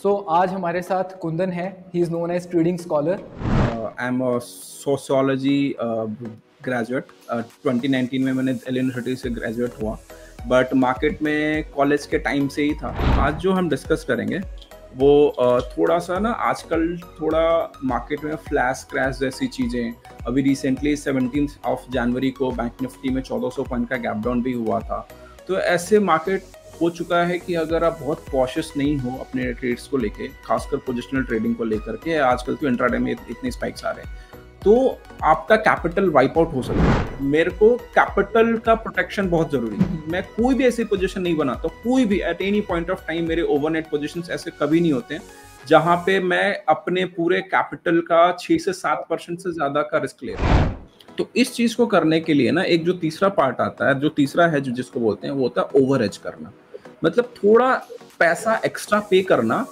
आज हमारे साथ कुंदन है. He is known as trading scholar. I'm a sociology graduate. 2019 में मैंने यूनिवर्सिटी से ग्रेजुएट हुआ, बट मार्केट में कॉलेज के टाइम से ही था. आज जो हम डिस्कस करेंगे वो थोड़ा सा ना आजकल थोड़ा मार्केट में फ्लैश क्रैश जैसी चीज़ें. अभी रिसेंटली 17 जनवरी को बैंक निफ्टी में 1400 पॉइंट का गैप डाउन भी हुआ था. तो ऐसे मार्केट हो चुका है कि अगर आप बहुत कॉशियस नहीं हो अपने ट्रेड्स को लेके, खासकर पोजिशनल ट्रेडिंग को लेकर के, आजकल तो इंट्राडे में इतने स्पाइक्स आ रहे हैं, तो आपका कैपिटल वाइप आउट हो सकता है. मेरे को कैपिटल का प्रोटेक्शन बहुत जरूरी है. मैं कोई भी ऐसी पोजीशन नहीं बनाता, कोई भी at any point of time. मेरे ओवरनाइट पोजीशंस ऐसे कभी नहीं होते हैं जहां पे मैं अपने पूरे कैपिटल का 6 से 7% से ज्यादा का रिस्क ले रहा हूँ. तो इस चीज को करने के लिए ना एक जो तीसरा पार्ट आता है, जो तीसरा है जो जिसको बोलते हैं, वो होता है ओवर एज करना. मतलब थोड़ा पैसा एक्स्ट्रा पे करना,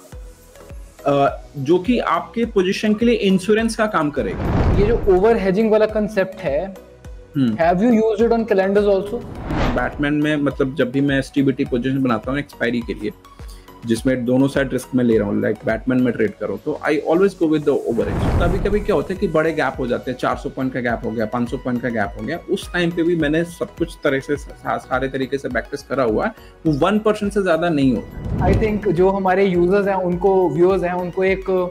जो कि आपके पोजीशन के लिए इंश्योरेंस का काम करेगा. ये जो ओवर हेजिंग वाला कंसेप्ट है, have you used it on calendars also? Batman में मतलब जब भी मैं एसटीबीटी पोजीशन बनाता हूँ एक्सपायरी के लिए, जिसमें दोनों साइड रिस्क में ले रहा हूँ, लाइक बैटमैन में ट्रेड करो, तो I always go with the over hedge. कभी कभी क्या होता है कि बड़े गैप हो जाते हैं, 400 पॉइंट का गैप हो गया, 500 पॉइंट का गैप हो गया. उस टाइम पे भी मैंने सब कुछ तरह से सारे तरीके से प्रैक्टिस करा हुआ है. वो 1% से ज्यादा नहीं होता. आई थिंक जो हमारे यूजर्स हैं, उनको व्यूअर्स हैं, उनको एक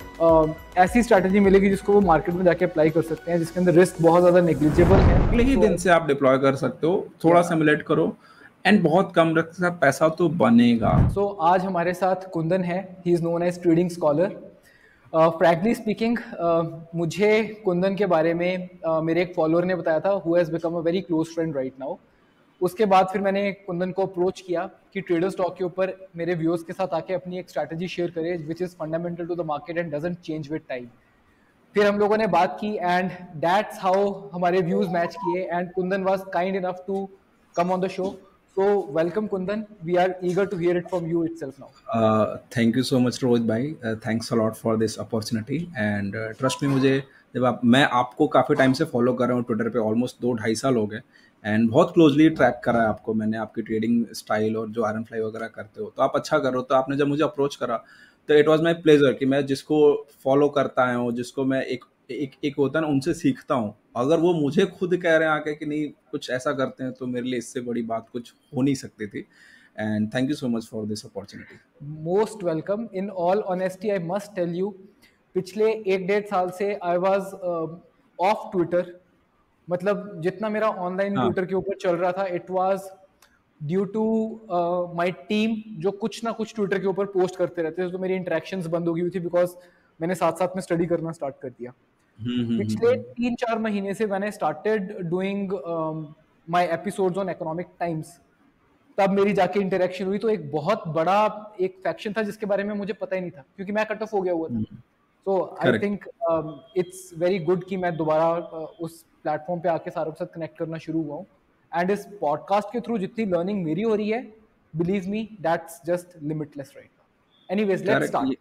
ऐसी स्ट्रैटेजी मिलेगी जिसको वो मार्केट में जाके अप्लाई कर सकते हैं, जिसके अंदर रिस्क बहुत ज्यादा नेग्लिजिबल है. अगले ही दिन से आप डिप्लॉय कर सकते हो, थोड़ा सिमुलेट करो एंड बहुत कम रिस्क का पैसा तो बनेगा. आज हमारे साथ कुंदन है. He is known as trading scholar. Frankly speaking, मुझे कुंदन के बारे में मेरे एक फॉलोअर ने बताया था, who has become a very close friend right now. उसके बाद फिर मैंने कुंदन को अप्रोच किया कि ट्रेडर स्टॉक के ऊपर मेरे व्यूअर्स के साथ आके अपनी एक स्ट्रैटेजी शेयर करे which is fundamental to the market and doesn't change with time. फिर हम लोगों ने बात की एंड दैट्स हाउ हमारे व्यूज मैच किए and Kundan was kind enough to come on the show. So welcome Kundan, we are eager to hear it from you itself now. Thank you so much Rohit bhai, thanks a lot for this opportunity and trust me, मुझे मैं आपको काफ़ी time से follow कर रहा हूँ Twitter पे, almost 2-2.5 साल हो गए एंड बहुत क्लोजली ट्रैक करा है आपको मैंने, आपकी ट्रेडिंग स्टाइल और जो आयरन फ्लाई वगैरह करते हो, तो आप अच्छा कर रहे हो. तो आपने जब मुझे अप्रोच करा तो इट वाज माय प्लेजर कि मैं जिसको फॉलो करता आया हूँ, जिसको मैं एक होता है ना, उनसे सीखता हूँ. अगर वो मुझे खुद कह रहे हैं आके कि नहीं कुछ ऐसा करते हैं, तो मेरे लिए इससे बड़ी बात कुछ हो नहीं सकती थी. And thank you so much for this opportunity. Most welcome. In all honesty I must tell you, पिछले 1-1.5 साल से आई वाज ऑफ ट्विटर. मतलब जितना मेरा ऑनलाइन ट्विटर के ऊपर चल रहा था, it was due to my team, जो कुछ ना कुछ ट्विटर के ऊपर पोस्ट करते रहते थे. तो मेरी इंटरेक्शंस बंद हो गई हुई थी बिकॉज मैंने साथ साथ में स्टडी करना स्टार्ट कर दिया. पिछले 3-4 महीने से मैंने started doing my episodes on Economic Times. तब मेरी जाके इंटरेक्शन हुई. तो एक बहुत बड़ा एक फैक्शन था जिसके बारे में मुझे पता ही नहीं था, क्योंकि मैं कट ऑफ हो गया हुआ था. So I think it's very good कि मैं दोबारा उस प्लेटफॉर्म पे आके सारों के साथ कनेक्ट करना शुरू हुआ हूँ. एंड इस पॉडकास्ट के थ्रू जितनी लर्निंग मेरी हो रही है, believe me, that's just limitless right now. Anyways, let's start.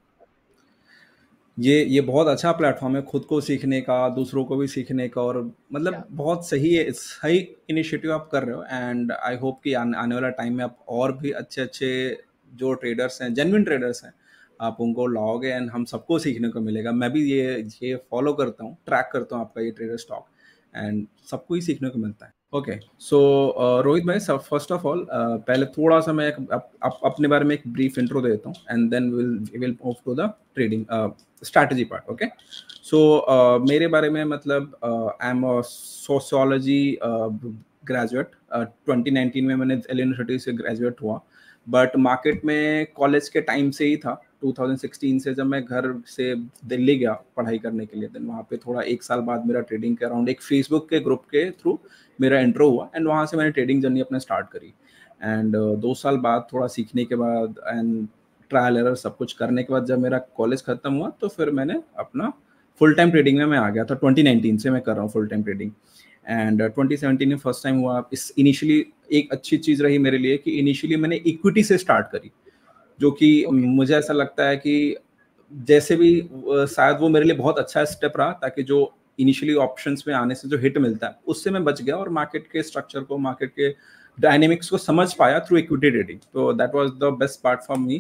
ये बहुत अच्छा प्लेटफॉर्म है खुद को सीखने का, दूसरों को भी सीखने का, और मतलब बहुत सही है, सही इनिशिएटिव आप कर रहे हो. एंड आई होप कि आने वाला टाइम में आप और भी अच्छे अच्छे जो ट्रेडर्स हैं, जेन्युइन ट्रेडर्स हैं, आप उनको लाओगे एंड हम सबको सीखने को मिलेगा. मैं भी ये फॉलो करता हूँ, ट्रैक करता हूँ आपका ये ट्रेडर स्टॉक, एंड सबको ही सीखने को मिलता है. ओके, सो रोहित भाई, फर्स्ट ऑफ ऑल पहले थोड़ा सा मैं अपने बारे में एक ब्रीफ इंट्रो दे देता हूँ and then will move to the trading strategy part. Okay, so मेरे बारे में मतलब I am a sociology graduate. 2019 में मैंने यूनिवर्सिटी से ग्रेजुएट हुआ, बट मार्केट में कॉलेज के टाइम से ही था. 2016 से जब मैं घर से दिल्ली गया पढ़ाई करने के लिए, देन वहाँ पे थोड़ा 1 साल बाद मेरा ट्रेडिंग के अराउंड एक फेसबुक के ग्रुप के थ्रू मेरा इंट्रो हुआ एंड वहाँ से मैंने ट्रेडिंग जर्नी अपना स्टार्ट करी. एंड 2 साल बाद थोड़ा सीखने के बाद एंड ट्रायल एरर सब कुछ करने के बाद जब मेरा कॉलेज खत्म हुआ, तो फिर मैंने अपना फुल टाइम ट्रेडिंग में मैं आ गया था. 2019 से मैं कर रहा हूँ फुल टाइम ट्रेडिंग एंड 2017 में फर्स्ट टाइम हुआ. इस इनिशियली एक अच्छी चीज़ रही मेरे लिए कि इनिशियली मैंने इक्विटी से स्टार्ट करी, जो कि मुझे ऐसा लगता है कि जैसे भी शायद वो मेरे लिए बहुत अच्छा स्टेप रहा, ताकि जो इनिशियली ऑप्शंस में आने से जो हिट मिलता है उससे मैं बच गया और मार्केट के स्ट्रक्चर को, मार्केट के डायनेमिक्स को समझ पाया थ्रू इक्विटी ट्रेडिंग. तो that was the best part for me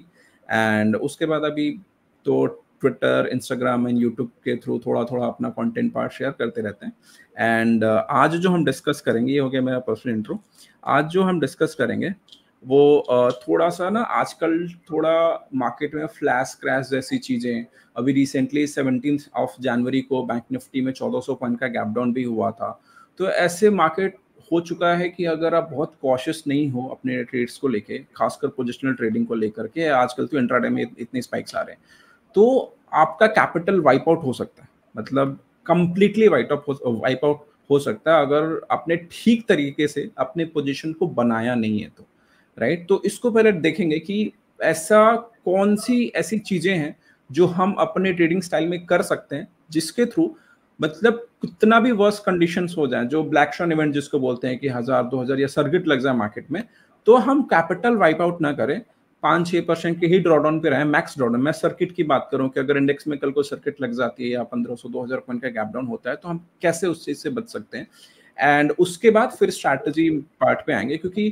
and उसके बाद अभी तो ट्विटर, इंस्टाग्राम एंड यूट्यूब के थ्रू थोड़ा थोड़ा अपना कंटेंट पार्ट शेयर करते रहते हैं। एंड आज जो हम डिस्कस करेंगे, ये हो गया मेरा पर्सनल इंट्रो। आज जो हम डिस्कस करेंगे वो थोड़ा सा ना, आजकल थोड़ा मार्केट में फ्लैश क्रैश जैसी चीज़ें, अभी रिसेंटली 17 जनवरी को बैंक निफ्टी में 1400 पॉइंट का गैप डाउन भी हुआ था। तो ऐसे मार्केट हो चुका है कि अगर आप बहुत कॉशियस नहीं हो अपने ट्रेड्स को लेके, खासकर पोजिशनल ट्रेडिंग को लेकर के, आजकल तो इंट्राडे में इतने स्पाइक्स आ रहे हैं, तो आपका कैपिटल वाइप आउट हो सकता है, मतलब कंप्लीटली वाइप आउट हो सकता है अगर आपने ठीक तरीके से अपने पोजीशन को बनाया नहीं है तो, राइट। तो इसको पहले देखेंगे कि ऐसा कौन सी ऐसी चीजें हैं जो हम अपने ट्रेडिंग स्टाइल में कर सकते हैं, जिसके थ्रू मतलब कितना भी वर्स्ट कंडीशंस हो जाए, जो ब्लैक शॉन इवेंट जिसको बोलते हैं कि 1000-2000 या सर्किट लग जाए मार्केट में, तो हम कैपिटल वाइप आउट ना करें, 5-6% के ही ड्रॉडाउन पे रहे, मैक्स ड्रॉडाउन। मैं सर्किट की बात करूं कि अगर इंडेक्स में कल को सर्किट लग जाती है या 1500-2000 पॉइंट का गैप डाउन होता है, तो हम कैसे उस चीज से बच सकते हैं। एंड उसके बाद फिर स्ट्रैटेजी पार्ट पे आएंगे, क्योंकि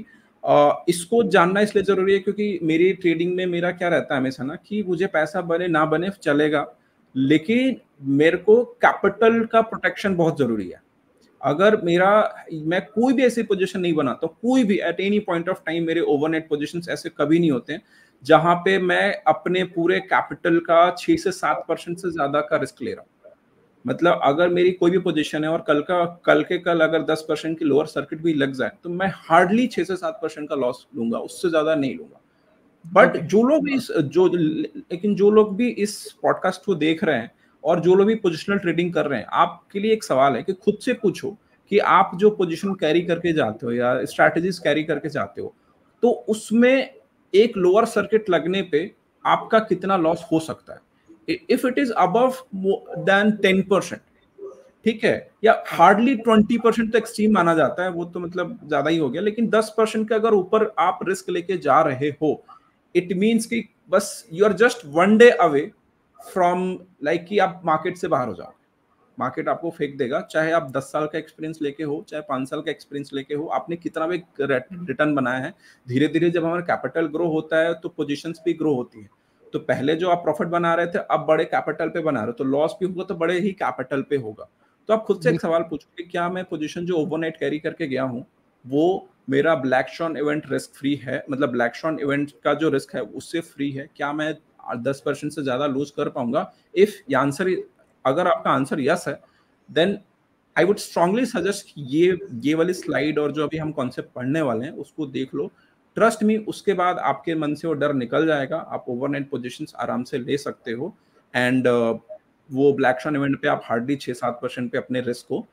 इसको जानना इसलिए जरूरी है क्योंकि मेरी ट्रेडिंग में मेरा क्या रहता है हमेशा ना, कि मुझे पैसा बने ना बने चलेगा, लेकिन मेरे को कैपिटल का प्रोटेक्शन बहुत जरूरी है। अगर मैं कोई भी ऐसी पोजीशन नहीं बनाता, कोई भी at any point of time मेरे ओवरनाइट पोजीशंस ऐसे कभी नहीं होते हैं जहां पे मैं अपने पूरे कैपिटल का 6 से 7% से ज्यादा का रिस्क ले रहा हूं। मतलब अगर मेरी कोई भी पोजीशन है और कल के कल अगर 10% की लोअर सर्किट भी लग जाए, तो मैं हार्डली 6 से 7% का लॉस लूंगा, उससे ज्यादा नहीं लूंगा। बट जो लोग भी लेकिन जो लोग भी इस पॉडकास्ट को देख रहे हैं और जो लोग भी पोजिशनल ट्रेडिंग कर रहे हैं, आपके लिए एक सवाल है कि खुद से पूछो कि आप जो पोजीशन कैरी करके जाते हो या स्ट्रैटेजीज कैरी करके जाते हो, तो उसमें एक लोअर सर्किट लगने पे आपका कितना लॉस हो सकता है। If it is above then 10%, ठीक है, या हार्डली 20% तो एक्सट्रीम माना जाता है, वो तो मतलब ज्यादा ही हो गया, लेकिन 10% के अगर ऊपर आप रिस्क लेके जा रहे हो, इट मीन्स कि बस you are just one day away from like कि आप मार्केट से बाहर हो जाओ। मार्केट आपको फेंक देगा, चाहे आप 10 साल का एक्सपीरियंस लेके हो, चाहे 5 साल का एक्सपीरियंस लेके हो, आपने कितना भी रिटर्न बनाया है। धीरे धीरे जब हमारा कैपिटल ग्रो होता है तो पोजीशंस भी ग्रो होती है। तो पहले जो आप प्रॉफिट बना रहे थे, अब बड़े कैपिटल पे बना रहे हो, तो लॉस भी होगा तो बड़े ही कैपिटल पे होगा। तो आप खुद से एक सवाल पूछो कि क्या मैं पोजीशन जो ओवरनाइट कैरी करके गया हूँ, वो मेरा black swan event risk free है, मतलब ब्लैक शॉन इवेंट का जो रिस्क है उससे फ्री है, क्या मैं 10% से ज्यादा लूज कर पाऊंगा। इफ आंसर, अगर आपका आंसर यस है, then I would strongly suggest ये वाली स्लाइड और जो अभी हम कॉन्सेप्ट पढ़ने वाले हैं उसको देख लो। ट्रस्ट मी, उसके बाद आपके मन से वो डर निकल जाएगा, आप ओवरनाइट पोजीशंस आराम से ले सकते हो। एंड वो ब्लैक शॉन इवेंट पे आप हार्डली 6-7% पे अपने रिस्क को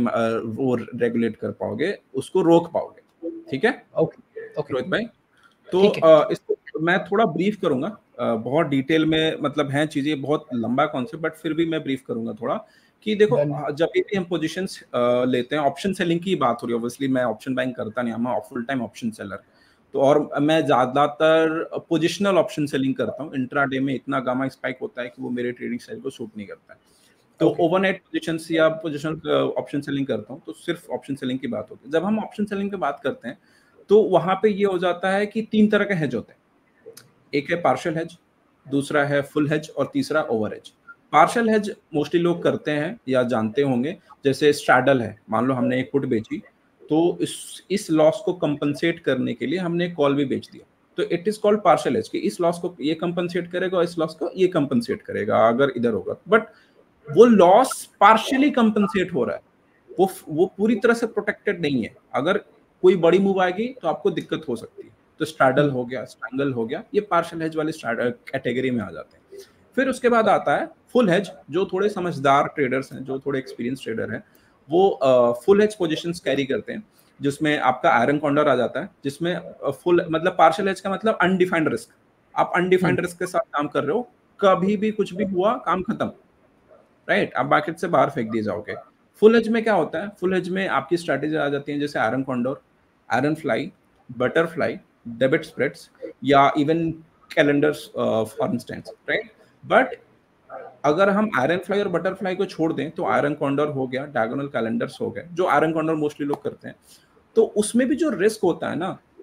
वो रेगुलेट कर पाओगे, उसको रोक पाओगे। ठीक है ओके रोहित भाई, तो ठीक है। इसको मैं थोड़ा ब्रीफ करूंगा, बहुत डिटेल में मतलब हैं चीजें, बहुत लंबा कॉन्सेप्ट, बट फिर भी मैं ब्रीफ करूंगा थोड़ा कि देखो, जब भी हम पोजीशंस लेते हैं, ऑप्शन सेलिंग की बात हो रही है, ऑब्वियसली मैं ऑप्शन बाइंग करता नहीं, मैं फुल टाइम ऑप्शन सेलर, तो और मैं ज्यादातर पोजिशनल ऑप्शन सेलिंग करता हूँ। इंट्राडे में इतना गामा स्पाइक होता है कि वो मेरे ट्रेडिंग स्टाइल को सूट नहीं करता है। तो ओवरनाइट पोजीशंस या पोजिशनल ऑप्शन सेलिंग करता हूँ, तो सिर्फ ऑप्शन सेलिंग की बात होती है। जब हम ऑप्शन सेलिंग की बात करते हैं तो वहां पे ये हो जाता है कि 3 तरह के हेज होते हैं। एक है पार्शियल हेज, दूसरा है फुल हेज, और तीसरा over hedge. Partial hedge mostly लोग करते हैं या जानते होंगे, जैसे स्ट्रैडल है, मान लो हमने एक पुट बेची, तो इस लॉस को कंपनसेट करने के लिए हमने कॉल भी बेच दिया, तो it is called partial hedge, कि इस लॉस को ये कंपनसेट करेगा और इस लॉस को ये कंपनसेट करेगा अगर इधर होगा। बट वो लॉस पार्शियली कंपनसेट हो रहा है, वो पूरी तरह से प्रोटेक्टेड नहीं है। अगर कोई बड़ी मूव आएगी तो आपको दिक्कत हो सकती है। तो स्ट्रैडल हो गया, स्ट्रैंगल हो गया, ये पार्शियल हेज वाले कैटेगरी में आ जाते हैं। फिर उसके बाद आता है फुल हेज, जो थोड़े समझदार ट्रेडर्स हैं, जो थोड़े एक्सपीरियंस ट्रेडर हैं, वो फुल हेज पोजीशंस कैरी करते हैं, जिसमें आपका आयरन कॉन्डर आ जाता है, जिसमें फुल मतलब पार्शियल हेज का मतलब अनडिफाइंड रिस्क। आप अनडिफाइंड रिस्क के साथ काम कर रहे हो, कभी भी कुछ भी हुआ काम खत्म, राइट, आप मार्केट से बाहर फेंक दिए जाओगे। फुल एज में क्या होता है, फुल एज में आपकी स्ट्रैटेजी आ जाती है, जैसे iron condor, iron fly, butterfly, debit spreads, या even calendars for instance, right. But अगर हम आयरन फ्लाई और बटरफ्लाई को छोड़ दें, तो आयरन कॉन्डोर हो गया, डायगोनल कैलेंडर्स हो गए, जो आयरन कॉन्डोर मोस्टली लोग करते हैं, तो उसमें भी जो रिस्क होता है ना,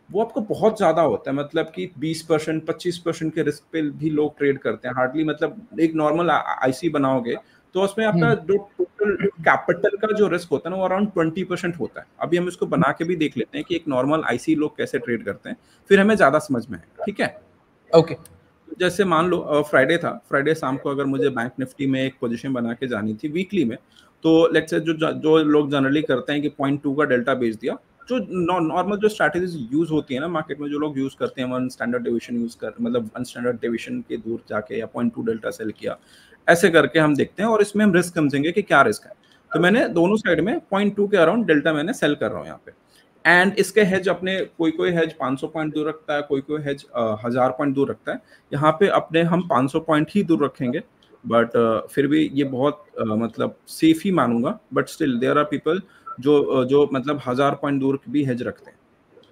वो आपको बहुत ज्यादा होता है, मतलब कि 20% 25% के रिस्क पे भी लोग ट्रेड करते हैं हार्डली। मतलब एक नॉर्मल आईसी बनाओगे तो उसमें आपका जो टोटल कैपिटल का जो रिस्क होता है ना वो अराउंड 20% होता है। अभी हम इसको बना के भी देख लेते हैं कि एक नॉर्मल आईसी लोग कैसे ट्रेड करते हैं, फिर हमें ज्यादा समझ में आएगा, ठीक है। ओके जैसे मान लो फ्राइडे था, फ्राइडे शाम को अगर मुझे बैंक निफ्टी में एक पोजीशन बना के जानी थी वीकली में, तो लेट्स से जो लोग जनरली करते हैं कि 0.2 का डेल्टा बेच दिया, जो नॉर्मल जो स्ट्रैटेजीज यूज होती है ना मार्केट में, जो लोग यूज करते हैं वन स्टैंडर्ड डेविएशन यूज कर, मतलब वन स्टैंडर्ड डेविएशन के दूर जाके या 0.2 डेल्टा सेल किया, ऐसे करके हम देखते हैं और इसमें हम रिस्क समझेंगे कि क्या रिस्क है। तो मैंने दोनों साइड में 0.2 के अराउंड डेल्टा मैंने सेल कर रहा हूँ यहाँ पे। एंड इसके हेज अपने कोई हेज 500 पॉइंट दूर रखता है, कोई हेज 1000 पॉइंट दूर रखता है। यहाँ पे अपने हम 500 पॉइंट ही दूर रखेंगे, बट फिर भी ये बहुत मतलब सेफ ही मानूंगा। But still there are people जो मतलब 1000 पॉइंट दूर भी हेज रखते हैं,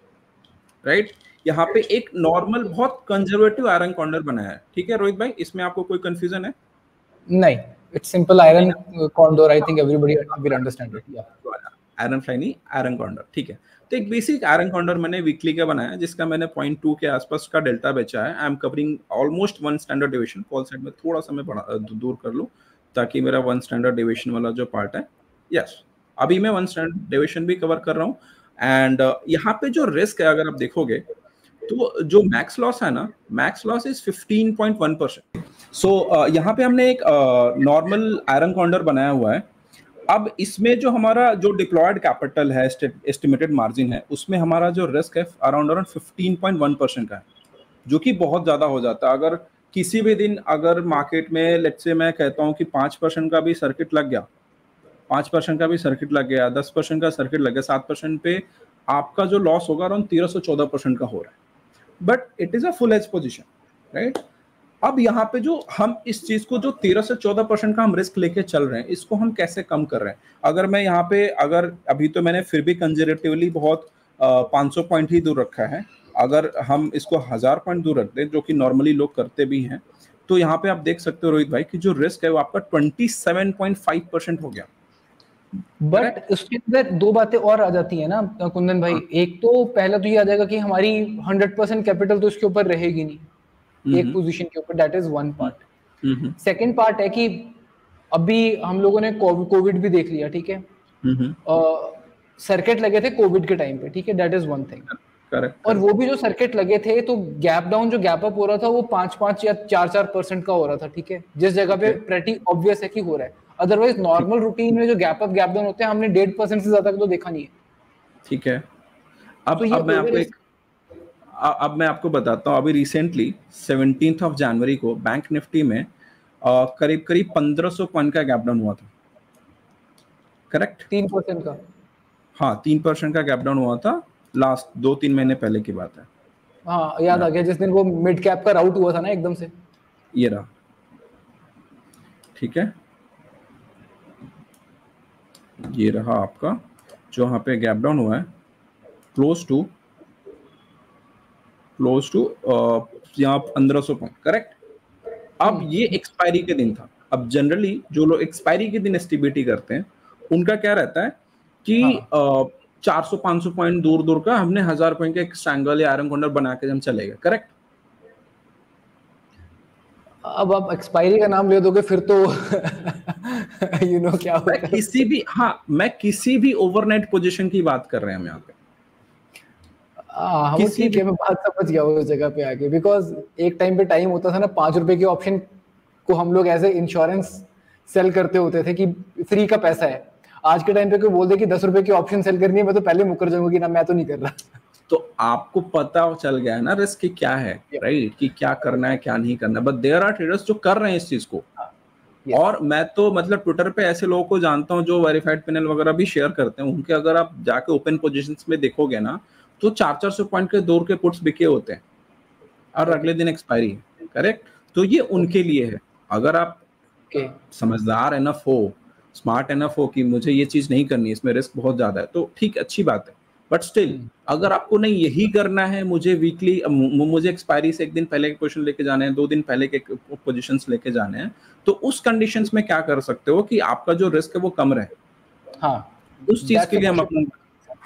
राइट। यहाँ पे एक नॉर्मल बहुत कंजर्वेटिव आयरन कॉर्नर बनाया है, ठीक है रोहित भाई, इसमें आपको कोई कंफ्यूजन है? नहीं, it's simple iron condor, I think everybody will understand it. या आयरन फ्लाई नहीं, आयरन कॉर्नर, ठीक है। तो एक बेसिक आयरन कॉर्नर मैंने वीकली का बनाया जिसका मैंने 0.2 के आसपास का डेल्टा बेचा है। I am covering almost one standard deviation, call side में थोड़ा सा मैं दूर कर लूँ ताकि मेरा वन स्टैंडर्ड डेविएशन वाला जो पार्ट है, यस अभी मैं वन स्टैंडर्ड डेविएशन भी कवर कर रहा हूँ। एंड यहाँ पे जो रिस्क है अगर आप देखोगे तो जो मैक्स लॉस है ना, मैक्स लॉस इज 15.1%। सो यहाँ पे हमने एक नॉर्मल आयरन कॉर्नर बनाया हुआ है। अब इसमें जो हमारा जो डिप्लॉयड कैपिटल है, एस्टिमेटेड मार्जिन है, उसमें हमारा जो रिस्क है अराउंड 15.1% का है, जो कि बहुत ज्यादा हो जाता है। अगर किसी भी दिन अगर मार्केट में लेट्स से मैं कहता हूँ कि 5% का भी सर्किट लग गया, 5% का भी सर्किट लग गया, 10% का सर्किट लग गया, 7% पे आपका जो लॉस होगा अराउंड 1314% का हो रहा है। But it is a full hedge position, right. अब यहाँ पे जो हम इस चीज को जो 13 से 14% का हम रिस्क लेके चल रहे हैं, इसको हम कैसे कम कर रहे हैं? अगर मैं यहाँ पे अगर अभी तो मैंने फिर भी कंजर्वेटिवली बहुत 500 पॉइंट ही दूर रखा है, अगर हम इसको 1000 पॉइंट दूर रख दें जो कि नॉर्मली लोग करते भी हैं, तो यहाँ पे आप देख सकते हो रोहित भाई कि जो रिस्क है वो आपका 27.5% हो गया। बट उसके अंदर दो बातें और आ जाती है ना कुंदन भाई। एक तो पहला तो ये आ जाएगा कि हमारी 100% कैपिटल तो इसके ऊपर रहेगी नहीं एक पोजीशन के ऊपर, that is one part. Second part है कि अभी हम लोगों ने कोविड भी देख लिया, ठीक है, सर्किट लगे थे कोविड के टाइम पे, ठीक है, दैट इज वन थिंग। और वो भी जो सर्किट लगे थे तो गैप डाउन जो गैप अप हो रहा था वो 5-5 या 4-4% का हो रहा था, ठीक है, जिस जगह पे प्रेटी ऑब्वियस है कि हो रहा है। अदरवाइज नॉर्मल रूटीन में जो गैप अप गैप डाउन होते हैं हमने 1.5% से ज्यादा तो देखा नहीं है, ठीक है। अब मैं आपको बताता हूँ, अभी रिसेंटली 17 जनवरी को बैंक निफ्टी में करीब 1500 पॉइंट का गैप डाउन हुआ था, करेक्ट? 3% का, हाँ 3% का गैप डाउन हुआ था, लास्ट 2-3 महीने पहले की बात है। हाँ याद आ गया, जिस दिन वो मिड कैप का राउट हुआ था ना एकदम से। ये रहा, ठीक है, ये रहा आपका जो यहाँ पे गैप डाउन हुआ है, क्लोज टू यहाँ 1500 पॉइंट, करेक्ट। अब ये एक्सपायरी के दिन था। अब जनरली जो लोग एक्सपायरी के दिन एसटीबीटी करते हैं उनका क्या रहता है कि 400-500 पॉइंट दूर दूर का हमने 1000 पॉइंट का एक स्ट्रैंगल या आयरन कॉर्नर बना के हम चले गए, करेक्ट। अब आप एक्सपायरी का नाम ले दोगे फिर तो यू नो क्या होता है। किसी भी, हाँ मैं किसी भी ओवरनाइट पोजीशन की बात कर रहे हैं हम यहाँ पे। वो ठीक है, मैं बात समझ गया उस जगह पे आके, बिकॉज एक टाइम पे टाइम होता था ना 5 रुपए के ऑप्शन को हम लोग एज ए इंश्योरेंस सेल करते होते थे कि फ्री का पैसा है। आज के टाइम पे कोई बोल दे कि 10 रुपए की ऑप्शन सेल करनी है, मैं तो पहले मुकर जाऊंगा कि ना मैं तो नहीं कर रहा। तो आपको पता चल गया है ना रिस्क की क्या है, राइट, कि क्या करना है क्या नहीं करना। बट देयर आर ट्रेडर्स जो कर रहे हैं इस चीज को। और मैं तो मतलब ट्विटर पे ऐसे लोगों को जानता हूँ जो वेरीफाइड पैनल वगैरह भी शेयर करते हैं, उनके अगर आप जाके ओपन पोजीशंस में देखोगे ना तो 400-400 पॉइंट के दूर के पुट्स बिके होते हैं और अगले दिन एक्सपायरी है, करेक्ट। तो ये उनके लिए है। अगर आप समझदार एनफ हो, स्मार्ट एनफ हो कि मुझे ये चीज नहीं करनी, इसमें रिस्क बहुत ज्यादा है, तो ठीक, अच्छी बात है। बट स्टिल अगर आपको नहीं यही करना है, मुझे वीकली मुझे एक्सपायरी से एक दिन पहले के पोजीशन लेके जाने हैं, 2 दिन पहले के पोजीशंस लेके जाने हैं, तो उस कंडीशंस में क्या कर सकते हो कि आपका जो रिस्क है वो कम रहे। हाँ, उस चीज के लिए हम अपना,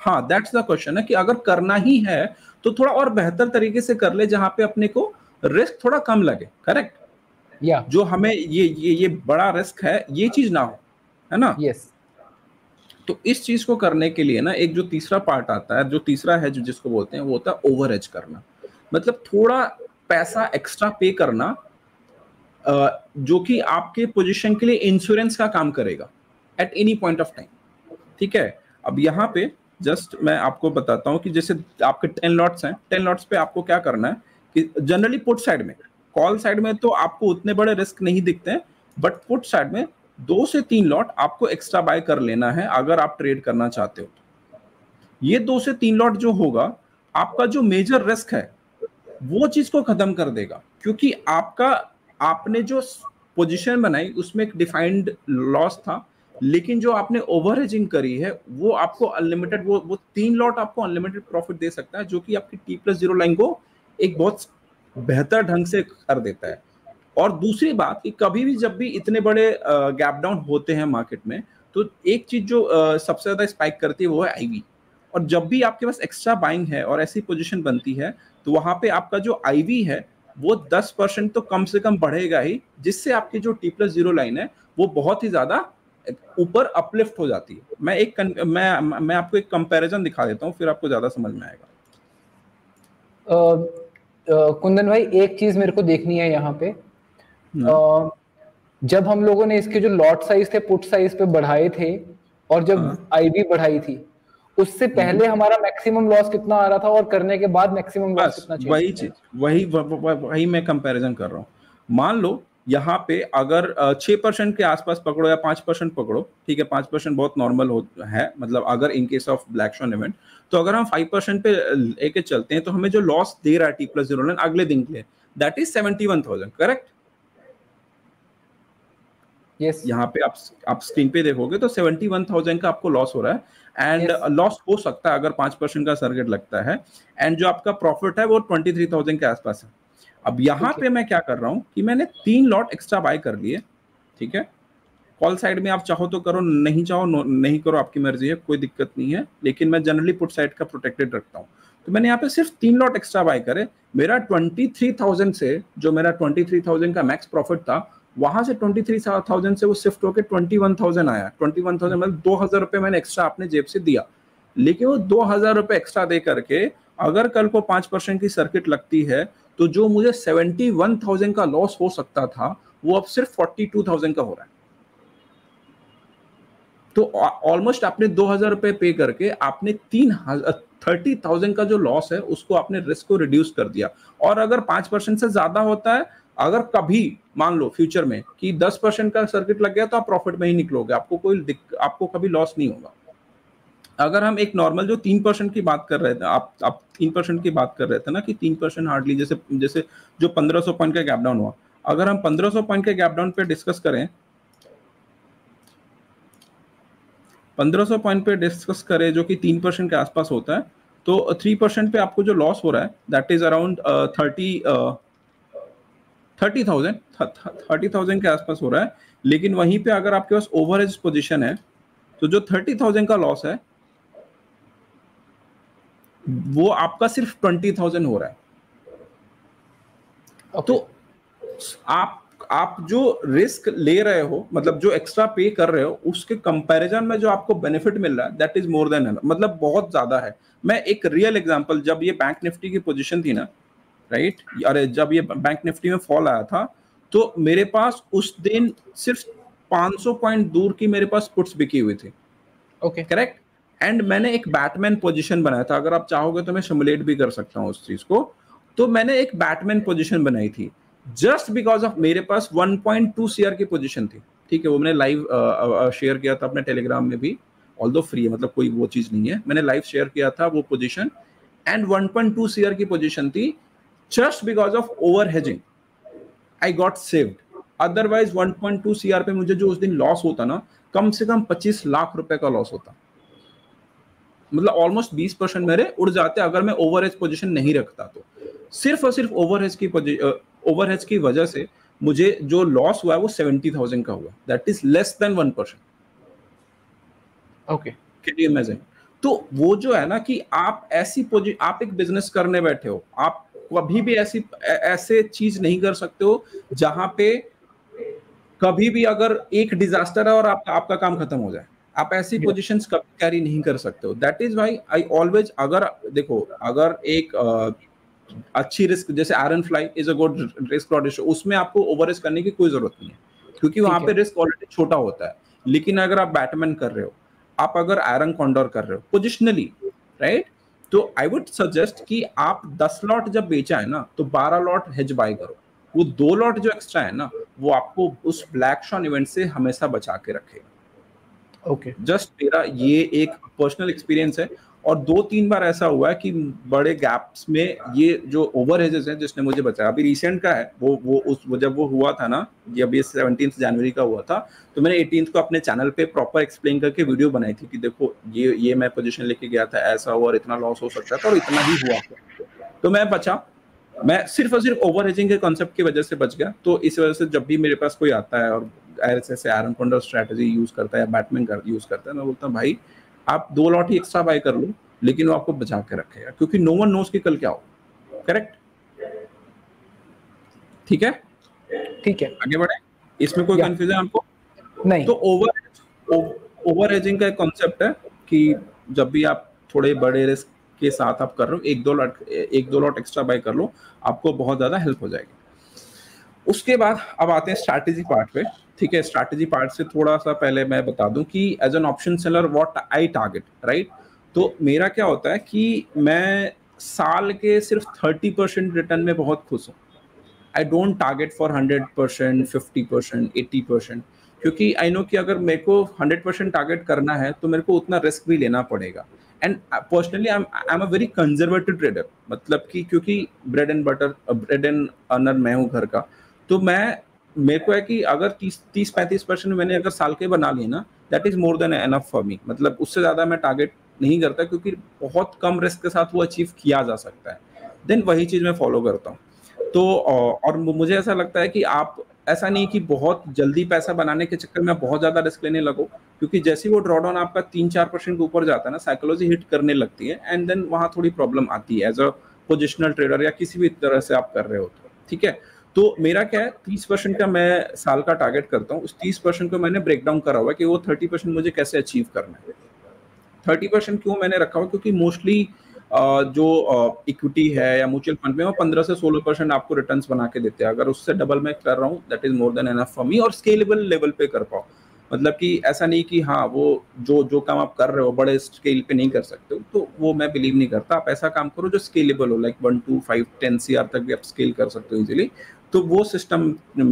हाँ, दैट्स द क्वेश्चन है कि अगर करना ही है तो थोड़ा और बेहतर तरीके से कर ले, जहां पे अपने को रिस्क थोड़ा कम लगे। करेक्ट। या जो हमें ये बड़ा रिस्क है, ये चीज ना हो, है ना। यस तो इस चीज को करने के लिए ना एक जो तीसरा पार्ट आता है, जो तीसरा है जो जिसको बोलते हैं, वो होता है ओवर एज करना। मतलब थोड़ा पैसा एक्स्ट्रा पे करना, जो कि आपके पोजीशन के लिए इंश्योरेंस का काम करेगा at any point of time. ठीक है। अब यहाँ पे जस्ट मैं आपको बताता हूँ कि जैसे आपके 10 लॉट्स हैं, 10 लॉट्स पे आपको क्या करना है कि जनरली पुट साइड में, कॉल साइड में तो आपको उतने बड़े रिस्क नहीं दिखते हैं, बट पुट साइड में 2 से 3 लॉट आपको एक्स्ट्रा बाय कर लेना है अगर आप ट्रेड करना चाहते हो। ये 2 से 3 लॉट जो होगा, आपका जो मेजर रिस्क है वो चीज को खत्म कर देगा, क्योंकि आपने जो पोजीशन बनाई उसमें एक डिफाइंड लॉस था, लेकिन जो आपने ओवर हेजिंग करी है वो आपको अनलिमिटेड, वो 3 लॉट आपको अनलिमिटेड प्रॉफिट दे सकता है, जो कि आपकी T+0 लाइन को एक बहुत बेहतर ढंग से कर देता है। और दूसरी बात कि कभी भी जब भी इतने बड़े गैप डाउन होते हैं मार्केट में, तो एक चीज जो सबसे ज्यादा स्पाइक करती है वो है आईवी। और जब भी आपके पास एक्स्ट्रा बाइंग है और ऐसी पोजीशन बनती है, तो वहां पे आपका जो आईवी है वो 10% तो कम से कम बढ़ेगा ही, जिससे आपकी जो T+0 लाइन है वो बहुत ही ज्यादा ऊपर अपलिफ्ट हो जाती है। मैं आपको एक कंपैरिजन दिखा देता हूँ, फिर आपको ज्यादा समझ में आएगा। कुंदन भाई, एक चीज मेरे को देखनी है यहाँ पे। जब हम लोगों ने इसके जो लॉट साइज थे पुट साइज पे बढ़ाए थे, और जब आईवी बढ़ाई थी, उससे पहले हमारा मैक्सिमम लॉस कितना आ रहा था और करने के बाद मैक्सिमम लॉस कितना चेंज? वही चीज, वही मैं कंपैरिजन कर रहा हूँ। मान लो यहाँ पे अगर 6% के आसपास पकड़ो या 5% पकड़ो, ठीक है, 5% बहुत नॉर्मल है, मतलब अगर in case of black swan event, तो अगर हम 5% पे लेके चलते हैं तो हमें जो लॉस दे रहा है T+0 लाइन अगले दिन के लिए, दैट इज 71,000। करेक्ट। यस। यहाँ पे आप स्क्रीन पे देखोगे तो 71,000 का आपको लॉस हो रहा है, एंड लॉस हो सकता है अगर 5% का सर्किट लगता है, एंड जो आपका प्रॉफिट है वो 23,000 के आसपास है। अब यहाँ पे मैं क्या कर रहा हूँ कि मैंने 3 लॉट एक्स्ट्रा बाय कर लिए। ठीक है। कॉल साइड में आप चाहो तो करो, नहीं चाहो नहीं करो, आपकी मर्जी है, कोई दिक्कत नहीं है, लेकिन मैं जनरली पुट साइड का प्रोटेक्टेड रखता हूँ। तो मैंने यहाँ पे सिर्फ 3 लॉट एक्स्ट्रा बाय करे। मेरा 23,000 से, जो मेरा 23,000 का मैक्स प्रॉफिट था, वहां से 23,000 से वो शिफ्ट होकर 21,000 आया। 21,000 मतलब 2,000 रुपए मैंने एक्स्ट्रा अपने जेब से दिया। लेकिन वो 2,000 रुपए एक्स्ट्रा दे करके अगर कल को 5% की सर्किट लगती है, तो जो मुझे 71,000 का लॉस हो सकता था वो अब सिर्फ 42,000 का हो रहा है। तो ऑलमोस्ट आपने 2,000 रुपए पे करके आपने 30,000 का जो लॉस है उसको आपने रिस्क को रिड्यूस कर दिया। और अगर 5% से ज्यादा होता है, अगर कभी मान लो फ्यूचर में कि 10% का सर्किट लग गया, तो आप प्रॉफिट में ही निकलोगे, आपको कभी लॉस नहीं होगा। अगर हम एक नॉर्मल जो 3% की बात कर रहे थे, आप 3% की बात कर रहे थे ना, कि 3% हार्डली, जैसे जो 1500 पॉइंट का गैप डाउन हुआ, अगर हम 1500 पॉइंट के गैप डाउन पे डिस्कस करें, 1500 पॉइंट पे डिस्कस करें जो कि 3% के आसपास होता है, तो 3% पे आपको जो लॉस हो रहा है दैट इज अराउंड 30,000 के आसपास हो रहा है। लेकिन वहीं पे अगर आपके पास ओवरहेज पोजीशन है, तो जो 30,000 का लॉस है वो आपका सिर्फ 20,000 हो रहा है। तो आप जो रिस्क ले रहे हो, मतलब जो एक्स्ट्रा पे कर रहे हो, उसके कंपैरिजन में जो आपको बेनिफिट मिल रहा है दैट इज मोर देन, मतलब बहुत ज्यादा है। मैं एक रियल एग्जांपल, जब ये बैंक निफ्टी की पोजीशन थी ना, राइट, अरे जब ये बैंक निफ्टी में फॉल आया था, तो मेरे पास उस दिन सिर्फ 500 पॉइंट दूर की मेरे पास पुट्स बिकी हुई थी। Okay, correct. एंड मैंने एक बैटमैन पोजीशन बनाया था, अगर आप चाहोगे तो मैं सिमुलेट भी कर सकता हूँ उस चीज को। तो मैंने एक बैटमैन पोजीशन बनाई थी जस्ट बिकॉज ऑफ मेरे पास 1.2 CR की पोजीशन थी। ठीक है, वो मैंने लाइव शेयर किया था अपने टेलीग्राम में भी, ऑल्दो फ्री है, मतलब कोई वो चीज नहीं है, मैंने लाइव शेयर किया था वो पोजीशन, एंड 1.2 CR की पोजीशन थी। Just because of over hedging I got saved. Otherwise 1.2 CR पे मुझे जो उस दिन लॉस होता ना, कम से कम 25 लाख रुपए का लॉस होता, मतलब ऑलमोस्ट 20% मेरे उड़ जाते अगर मैं ओवरहेज पोजीशन नहीं रखता। तो सिर्फ और सिर्फ ओवरहेज की वजह से मुझे जो लॉस हुआ है वो 70,000 का हुआ, that is less than 1%। Okay, can you imagine? तो वो जो है ना कि आप आप एक बिजनेस करने बैठे हो, आप कभी भी ऐसे चीज नहीं कर सकते हो जहां पे कभी भी अगर एक डिजास्टर है और आपका काम खत्म हो जाए। आप ऐसी Yeah. पोजीशंस कभी कैरी नहीं कर सकते हो। That is why I always, अगर देखो, अगर एक अच्छी रिस्क, जैसे iron fly is a good risk production, उसमें आपको ओवर रिस्क करने की कोई जरूरत नहीं है, क्योंकि वहां ठीक है. पे रिस्क ऑलरेडी छोटा होता है। लेकिन अगर आप बैटमैन कर रहे हो, आप अगर आयरन कॉन्डोर कर रहे हो पोजिशनली, राइट, तो आई वुड सजेस्ट कि आप 10 लॉट जब बेचा है ना, तो 12 लॉट हेज बाय करो। वो 2 लॉट जो एक्स्ट्रा है ना, वो आपको उस ब्लैक शॉन इवेंट से हमेशा बचा के रखेगा। ओके. जस्ट मेरा ये एक पर्सनल एक्सपीरियंस है, और 2-3 बार ऐसा हुआ है कि बड़े गैप्स में ये जो ओवर हेजेस हैं जिसने मुझे बचाया। अभी रिसेंट का है वो जब वो हुआ था ना, जब ये 17 जनवरी का हुआ था, तो मैंने 18 को अपने चैनल पे प्रॉपर एक्सप्लेन करके वीडियो बनाई थी कि देखो ये मैं पोजीशन लेके गया था, ऐसा हुआ और इतना लॉस हो सकता था और इतना ही हुआ। तो मैं बचा, मैं सिर्फ और सिर्फ ओवर हेजिंग के कॉन्सेप्ट की वजह से बच गया। तो इस वजह से जब भी मेरे पास कोई आता है और ऐसे आयरन कॉन्डोर स्ट्रेटजी यूज करता है या बैटमैन यूज करता है, मैं बोलता हूँ भाई आप 2 लॉट ही एक्स्ट्रा बाय कर लो, लेकिन वो आपको बचा के रखेगा, क्योंकि नो वन नोस कि कल क्या हो। करेक्ट? ठीक है, ठीक है. आगे बढ़े, इसमें कोई या. कंफ्यूजन आपको? नहीं. तो ओवर हेजिंग का एक कॉन्सेप्ट है कि जब भी आप थोड़े बड़े रिस्क के साथ आप कर रहे हो, एक दो लॉट एक्स्ट्रा बाय कर लो, आपको बहुत ज्यादा हेल्प हो जाएगी। उसके बाद अब आते हैं स्ट्रैटेजी पार्ट पे। ठीक है, स्ट्रैटेजी पार्ट से थोड़ा सा पहले मैं बता दूं कि as an option seller what I target, right. तो मेरा क्या होता है कि मैं साल के सिर्फ 30% रिटर्न में बहुत खुश हूँ। आई डोंट टारगेट फॉर 100%, 50%, 80%, क्योंकि आई नो कि अगर मेरे को 100% टारगेट करना है तो मेरे को उतना रिस्क भी लेना पड़ेगा। And personally I am a very conservative trader, मतलब कि क्योंकि ब्रेड एंड अर्नर मैं हूँ घर का, तो मेरे को है कि अगर 30-35% मैंने अगर साल के बना लिए ना, that is more than enough for me. मतलब उससे ज्यादा मैं टारगेट नहीं करता, क्योंकि बहुत कम रिस्क के साथ वो अचीव किया जा सकता है। देन वही चीज मैं फॉलो करता हूँ। तो और मुझे ऐसा लगता है कि आप ऐसा नहीं कि बहुत जल्दी पैसा बनाने के चक्कर में बहुत ज्यादा रिस्क लेने लगो, क्योंकि जैसे ही वो ड्रॉडाउन आपका 3-4% के ऊपर जाता है ना, साइकोलॉजी हिट करने लगती है, एंड देन वहां थोड़ी प्रॉब्लम आती है एज अ पोजिशनल ट्रेडर या किसी भी तरह से आप कर रहे हो तो। ठीक है, तो मेरा क्या है, 30% का मैं साल का टारगेट करता हूँ। उस 30% को मैंने ब्रेक डाउन करा हुआ है कि वो 30% मुझे कैसे अचीव करना है। 30% क्यों मैंने रखा हुआ, क्योंकि मोस्टली जो इक्विटी है या म्यूचुअल फंड में वो 15 से 16% आपको रिटर्न्स बना के देते हैं। अगर उससे डबल मैं कर रहा हूँ, that is more than enough for me, और स्केलेबल लेवल पे कर पाओ। मतलब कि ऐसा नहीं कि हाँ वो जो काम आप कर रहे हो बड़े स्केल पे नहीं कर सकते हो, तो वो मैं बिलीव नहीं करता। आप ऐसा काम करो जो स्केलेबल हो, लाइक 1 to 5 10 CR तक भी आप स्केल कर सकते हो इजीली। तो वो सिस्टम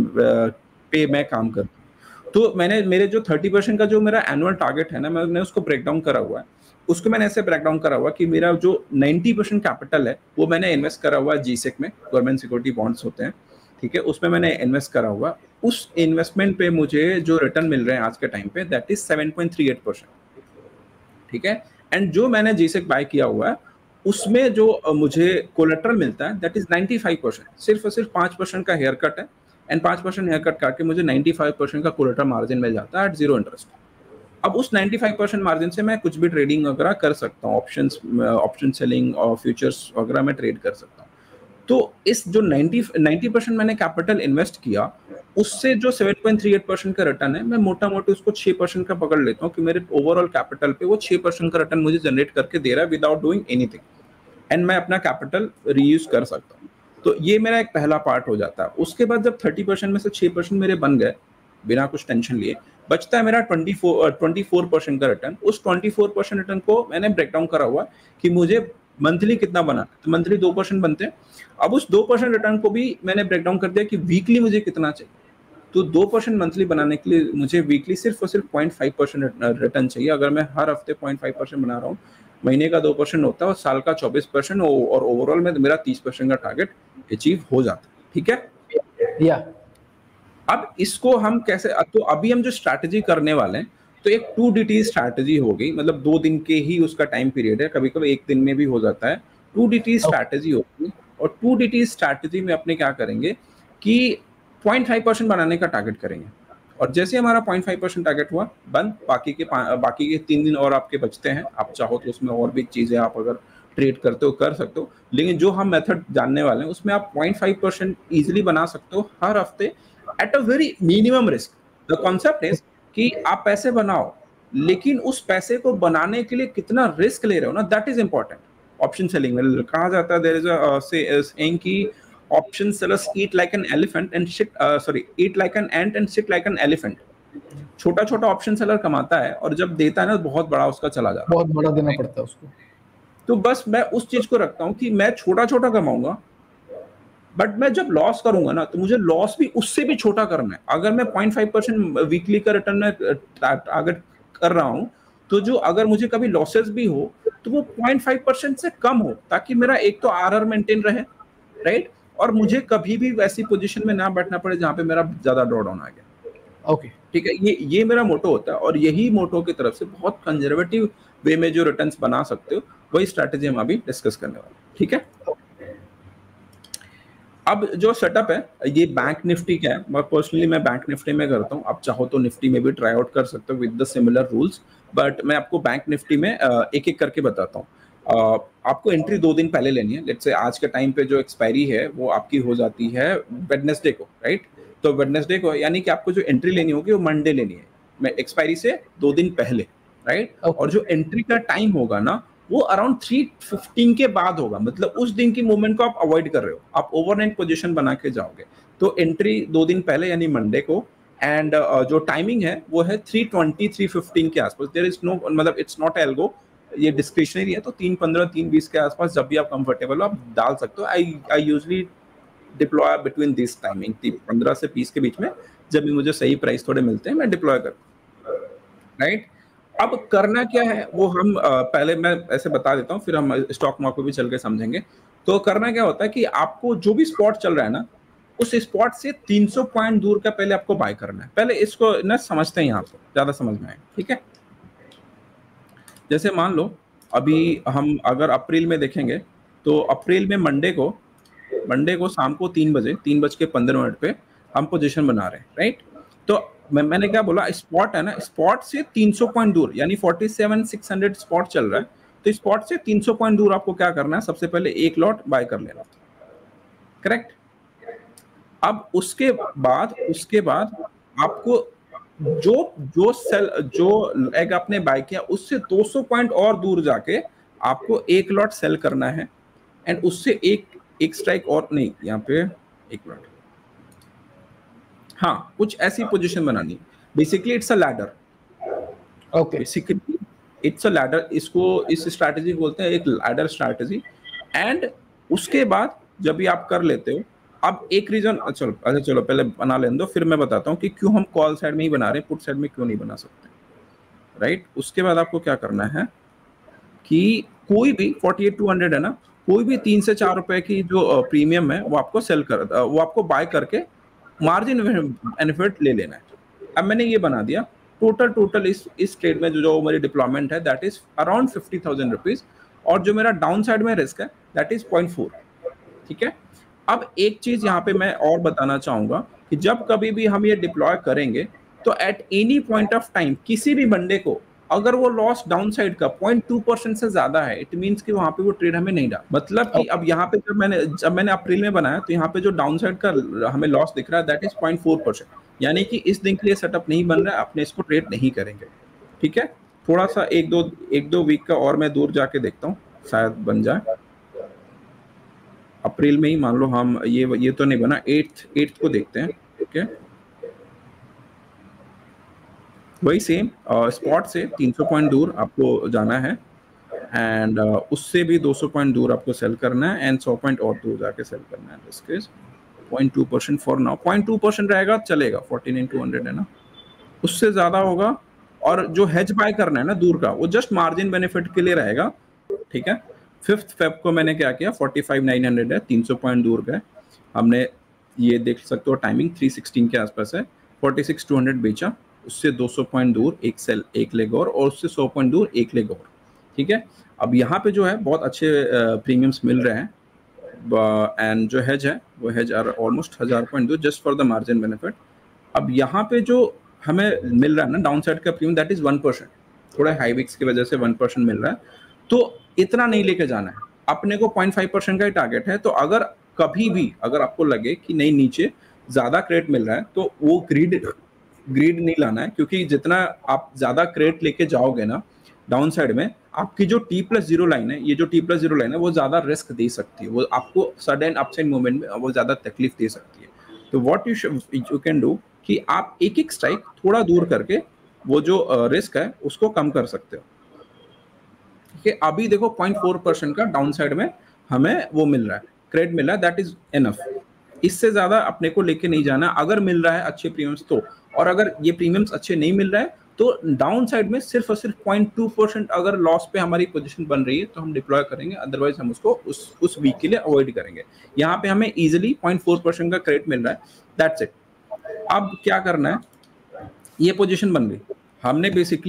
पे मैं काम करता हूँ। तो मैंने मेरे जो 30% का जो मेरा एनुअल टारगेट है ना, मैंने उसको ब्रेक डाउन करा हुआ है। उसको मैंने ऐसे ब्रेक डाउन करा हुआ कि मेरा जो 90% कैपिटल है वो मैंने इन्वेस्ट करा हुआ है जीसेक में, गवर्नमेंट सिक्योरिटी बॉन्ड्स होते हैं। ठीक है, उसमें मैंने इन्वेस्ट करा हुआ। उस इन्वेस्टमेंट पे मुझे जो रिटर्न मिल रहे हैं आज के टाइम पे, दैट इज 7.38%। ठीक है, एंड जो मैंने जीसेक बाय किया हुआ है उसमें जो मुझे कोलेट्रल मिलता है, दैट इज 95%। सिर्फ और सिर्फ 5% का हेयर कट है, एंड 5% हेयर कट काट के मुझे 95% का कोलेट्रल मार्जिन मिल जाता है एट जीरो इंटरेस्ट। अब उस 95% मार्जिन से मैं कुछ भी ट्रेडिंग वगैरह कर सकता हूँ, ऑप्शन सेलिंग और फ्यूचर्स वगैरह मैं ट्रेड कर सकता हूँ। तो इस जो 90% मैंने कैपिटल इन्वेस्ट किया, उससे जो 7.38% का रिटर्न है, मैं मोटा मोटी उसको 6% का पकड़ लेता हूँ कि मेरे ओवरऑल कैपिटल पे वो 6% का रिटर्न मुझे जनरेट करके दे रहा है विदाउट डूइंग एनीथिंग, एंड मैं अपना कैपिटल रीयूज कर सकता हूँ। तो ये मेरा एक पहला पार्ट हो जाता है। उसके बाद जब 30% में से 6% मेरे बन गए बिना कुछ टेंशन लिए, बचता है मेरा 24% का रिटर्न। उस 24% रिटर्न को मैंने ब्रेक डाउन करा हुआ कि मुझे मंथली कितना बना, तो मंथली 2% बनते हैं। अब उस 2% रिटर्न को भी मैंने ब्रेक डाउन कर दिया कि वीकली मुझे कितना चाहिए। तो 2% मंथली बनाने के लिए मुझे वीकली सिर्फ और सिर्फ 0.5% रिटर्न चाहिए। अगर मैं हर हफ्ते 0.5% बना रहा हूँ, महीने का 2% होता है और साल का 24%, और ओवरऑल में मेरा 30% का टारगेट अचीव हो जाता है। ठीक है, या. अब इसको हम कैसे, तो अभी हम जो स्ट्रैटेजी करने वाले हैं, तो एक 2DT स्ट्रैटेजी हो गई, मतलब 2 दिन के ही उसका टाइम पीरियड है, कभी कभी 1 दिन में भी हो जाता है। 2DT स्ट्रैटेजी होगी, और 2DT स्ट्रैटेजी में अपने क्या करेंगे कि 0.5% बनाने का टारगेट करेंगे। और जैसे हमारा 0.5% टारगेट हुआ बंद, बाकी के 3 दिन और आपके बचते हैं। आप चाहो तो उसमें और भी चीजें आप अगर ट्रेड करते हो कर सकते हो, लेकिन जो हम मेथड जानने वाले हैं उसमें आप 0.5% इजिली बना सकते हो हर हफ्ते at a very minimum risk. The concept is कि आप पैसे बनाओ, लेकिन उस पैसे को बनाने के लिए कितना रिस्क ले रहे हो ना, that is important. Option selling में कहा जाता है, देयर इज अ सेइंग कि option sellers eat like an elephant and shit eat like an ant and sit like an elephant. छोटा छोटा ऑप्शन सेलर कमाता है और जब देता है ना बहुत बड़ा उसका चला जाता है, बहुत बड़ा देना पड़ता है उसको। तो बस मैं उस चीज को रखता हूं कि मैं छोटा छोटा कमाऊंगा, बट मैं जब लॉस करूंगा ना तो मुझे लॉस भी उससे भी छोटा करना है। अगर मैं 0.5% वीकली का रिटर्न में टारगेट कर रहा हूं, तो जो अगर मुझे कभी लॉसेस भी हो तो वो 0.5% से कम हो, ताकि मेरा एक तो आरआर मेंटेन रहे, राइट, और मुझे कभी भी वैसी पोजीशन में ना बैठना पड़े जहां पे मेरा ज्यादा ड्रॉ डाउन आ गया। ओके, ठीक है, ये मेरा मोटो होता है, और यही मोटो की तरफ से बहुत कंजर्वेटिव वे में जो रिटर्न्स बना सकते हो वही स्ट्रैटेजी हम अभी डिस्कस करने वाले हैं। ठीक है, अब जो सेटअप है ये बैंक निफ्टी का है। पर्सनली मैं बैंक निफ्टी में करता हूँ, आप चाहो तो निफ्टी में भी ट्राई आउट कर सकते हो with the similar rules, but मैं आपको बैंक निफ्टी में एक एक करके बताता हूँ। आपको एंट्री 2 दिन पहले लेनी है। लेट्स से आज के टाइम पे जो एक्सपायरी है वो आपकी हो जाती है वेडनेसडे को, राइट। तो वेडनेसडे को यानी कि आपको जो एंट्री लेनी होगी वो मंडे लेनी है, मैं एक्सपायरी से 2 दिन पहले, राइट। और जो एंट्री का टाइम होगा ना वो अराउंड 3:15 के बाद होगा, मतलब उस दिन की मूवमेंट को आप अवॉइड कर रहे हो, आप ओवरनाइट पोजीशन बना के जाओगे। तो एंट्री 2 दिन पहले यानी मंडे को, एंड जो टाइमिंग है वो है 3:20 3:15 के आसपास। देयर इज नो, मतलब इट्स नॉट एल्गो, ये डिस्क्रिशनरी है, तो 3:15 3:20 के आसपास जब भी आप कंफर्टेबल हो आप डाल सकते हो। I usually deploy between this timing 15 से 20 के बीच में, जब भी मुझे सही प्राइस थोड़े मिलते हैं मैं डिप्लॉय करता हूँ, राइट। अब करना क्या है वो हम पहले मैं ऐसे बता देता हूँ, फिर हम स्टॉक मार्केट पे भी चल के समझेंगे। तो करना क्या होता है कि आपको जो भी स्पॉट चल रहा है ना, उस स्पॉट से 300 पॉइंट दूर का पहले आपको बाय करना है। पहले इसको ना समझते हैं, यहाँ पे ज्यादा समझ में आए, ठीक है। जैसे मान लो अभी हम अगर अप्रैल में देखेंगे, तो अप्रैल में मंडे को शाम को 3:15 पे हम पोजीशन बना रहे हैं, राइट। तो मैंने क्या बोला, स्पॉट है ना, स्पॉट से 300 पॉइंट दूर यानी 47,600 स्पॉट चल रहा है, तो स्पॉट से 300 पॉइंट दूर आपको क्या करना है, सबसे पहले एक लॉट बाय कर लेना, करेक्ट। अब उसके बाद आपको जो लेग आपने बाय किया उससे 200 पॉइंट और दूर जाके आपको एक लॉट सेल करना है, एंड उससे एक स्ट्राइक और नहीं, यहाँ पे एक लॉट, हाँ, कुछ ऐसी पोजीशन बनानी। Basically it's a ladder, okay, basically it's a ladder, इसको इस स्ट्रैटेजी को बोलते हैं एक लैडर स्ट्रैटेजी। एंड उसके बाद जब भी आप कर लेते हो, अब एक रीजन, चलो पहले बना लेने दो, फिर मैं बताता हूँ कि क्यों हम कॉल साइड में ही बना रहे हैं, पुट साइड में क्यों नहीं बना सकते, राइट। उसके बाद आपको क्या करना है कि कोई भी 48,200 है ना, कोई भी 3 से 4 रुपए की जो प्रीमियम है वो आपको बाय करके मार्जिन बेनिफिट ले लेना है। अब मैंने ये बना दिया, टोटल इस ट्रेड में जो मेरी डिप्लॉयमेंट है दैट इज अराउंड 50,000 रुपीज, और जो मेरा डाउन साइड में रिस्क है दैट इज 0.4, ठीक है। अब एक चीज यहाँ पे मैं और बताना चाहूंगा कि जब कभी भी हम ये डिप्लॉय करेंगे, तो at any point of time किसी भी बंदे को अगर वो लॉस डाउन साइड का 0.2% से ज्यादा है, इट मींस कि वहां पे वो ट्रेड हमें नहीं डाल, मतलब कि अब यहाँ पे जब मैंने अप्रैल में बनाया, तो यहाँ पे जो डाउन साइड का हमें लॉस दिख रहा है दैट इज 0.4%, यानी कि इस दिन के लिए सेटअप नहीं बन रहा है, अपने इसको ट्रेड नहीं करेंगे, ठीक है। थोड़ा सा एक दो वीक का और मैं दूर जाके देखता हूँ, शायद बन जाए। अप्रैल में ही मान लो हम ये तो नहीं बना, 8th को देखते हैं, ठीक है। वही सेम स्पॉट से 300 पॉइंट दूर आपको जाना है, एंड उससे भी 200 पॉइंट दूर आपको सेल करना है, एंड 100 पॉइंट और दूर जाके सेल करना है। इसके 0.2% फॉर नाउ, 0.2% रहेगा चलेगा, 49,200 है ना, उससे ज्यादा होगा। और जो हेज बाय करना है ना दूर का, वो जस्ट मार्जिन बेनिफिट के लिए रहेगा, ठीक है। 5th फेब को मैंने क्या किया, 45,900 है, 300 पॉइंट दूर गए हमने, ये देख सकते हो टाइमिंग 3:16 के आसपास है, 46,200 बेचा, उससे 200 पॉइंट दूर एक सेल, एक लेग और उससे 100 पॉइंट दूर एक लेग और, ठीक है। अब यहाँ पे जो है बहुत अच्छे प्रीमियम्स मिल रहे हैं, एंड जो हेज है वो हेज आर ऑलमोस्ट 1000 पॉइंट दूर just for the margin benefit. अब यहाँ पे जो हमें मिल रहा है ना डाउन साइड का प्रीमियम दैट इज 1%, थोड़ा हाई विक्स की वजह से 1% मिल रहा है, तो इतना नहीं लेके जाना है, अपने को 0.5% का ही टारगेट है। तो अगर कभी भी अगर आपको लगे कि नहीं नीचे ज्यादा क्रेडिट मिल रहा है तो वो ग्रीड नहीं लाना है, क्योंकि जितना आप ज्यादा क्रेडिट लेके जाओगे ना डाउन साइड में, आपकी जो T+0 लाइन है, ये जो T+0 लाइन है वो ज्यादा रिस्क दे सकती है, वो आपको सडन अपसाइड मूवमेंट में वो ज्यादा तकलीफ दे सकती है। तो व्हाट यू कैन डू कि आप एक एक स्ट्राइक थोड़ा दूर करके वो जो रिस्क है उसको कम कर सकते हो। ठीक है, अभी देखो 0.4% का डाउन साइड में हमें वो मिल रहा है, क्रेडिट मिल रहा है, दैट इज इनफ। इससे ज्यादा अपने को लेके नहीं जाना अगर मिल रहा है अच्छे प्रीमियम्स तो, और अगर ये प्रीमियम्स अच्छे नहीं मिल रहा है तो डाउन साइड में सिर्फ और सिर्फ 0.2% अगर लॉस पे हमारी पोजीशन बन रही है तो हम डिप्लॉय करेंगे, अदरवाइज हम उसको उस वीक के लिए अवॉइड करेंगे। यहाँ पे हमें इजिली 0.4% का क्रेडिट मिल रहा है, दैट्स इट। अब क्या करना है, ये पोजीशन बन गई, हमने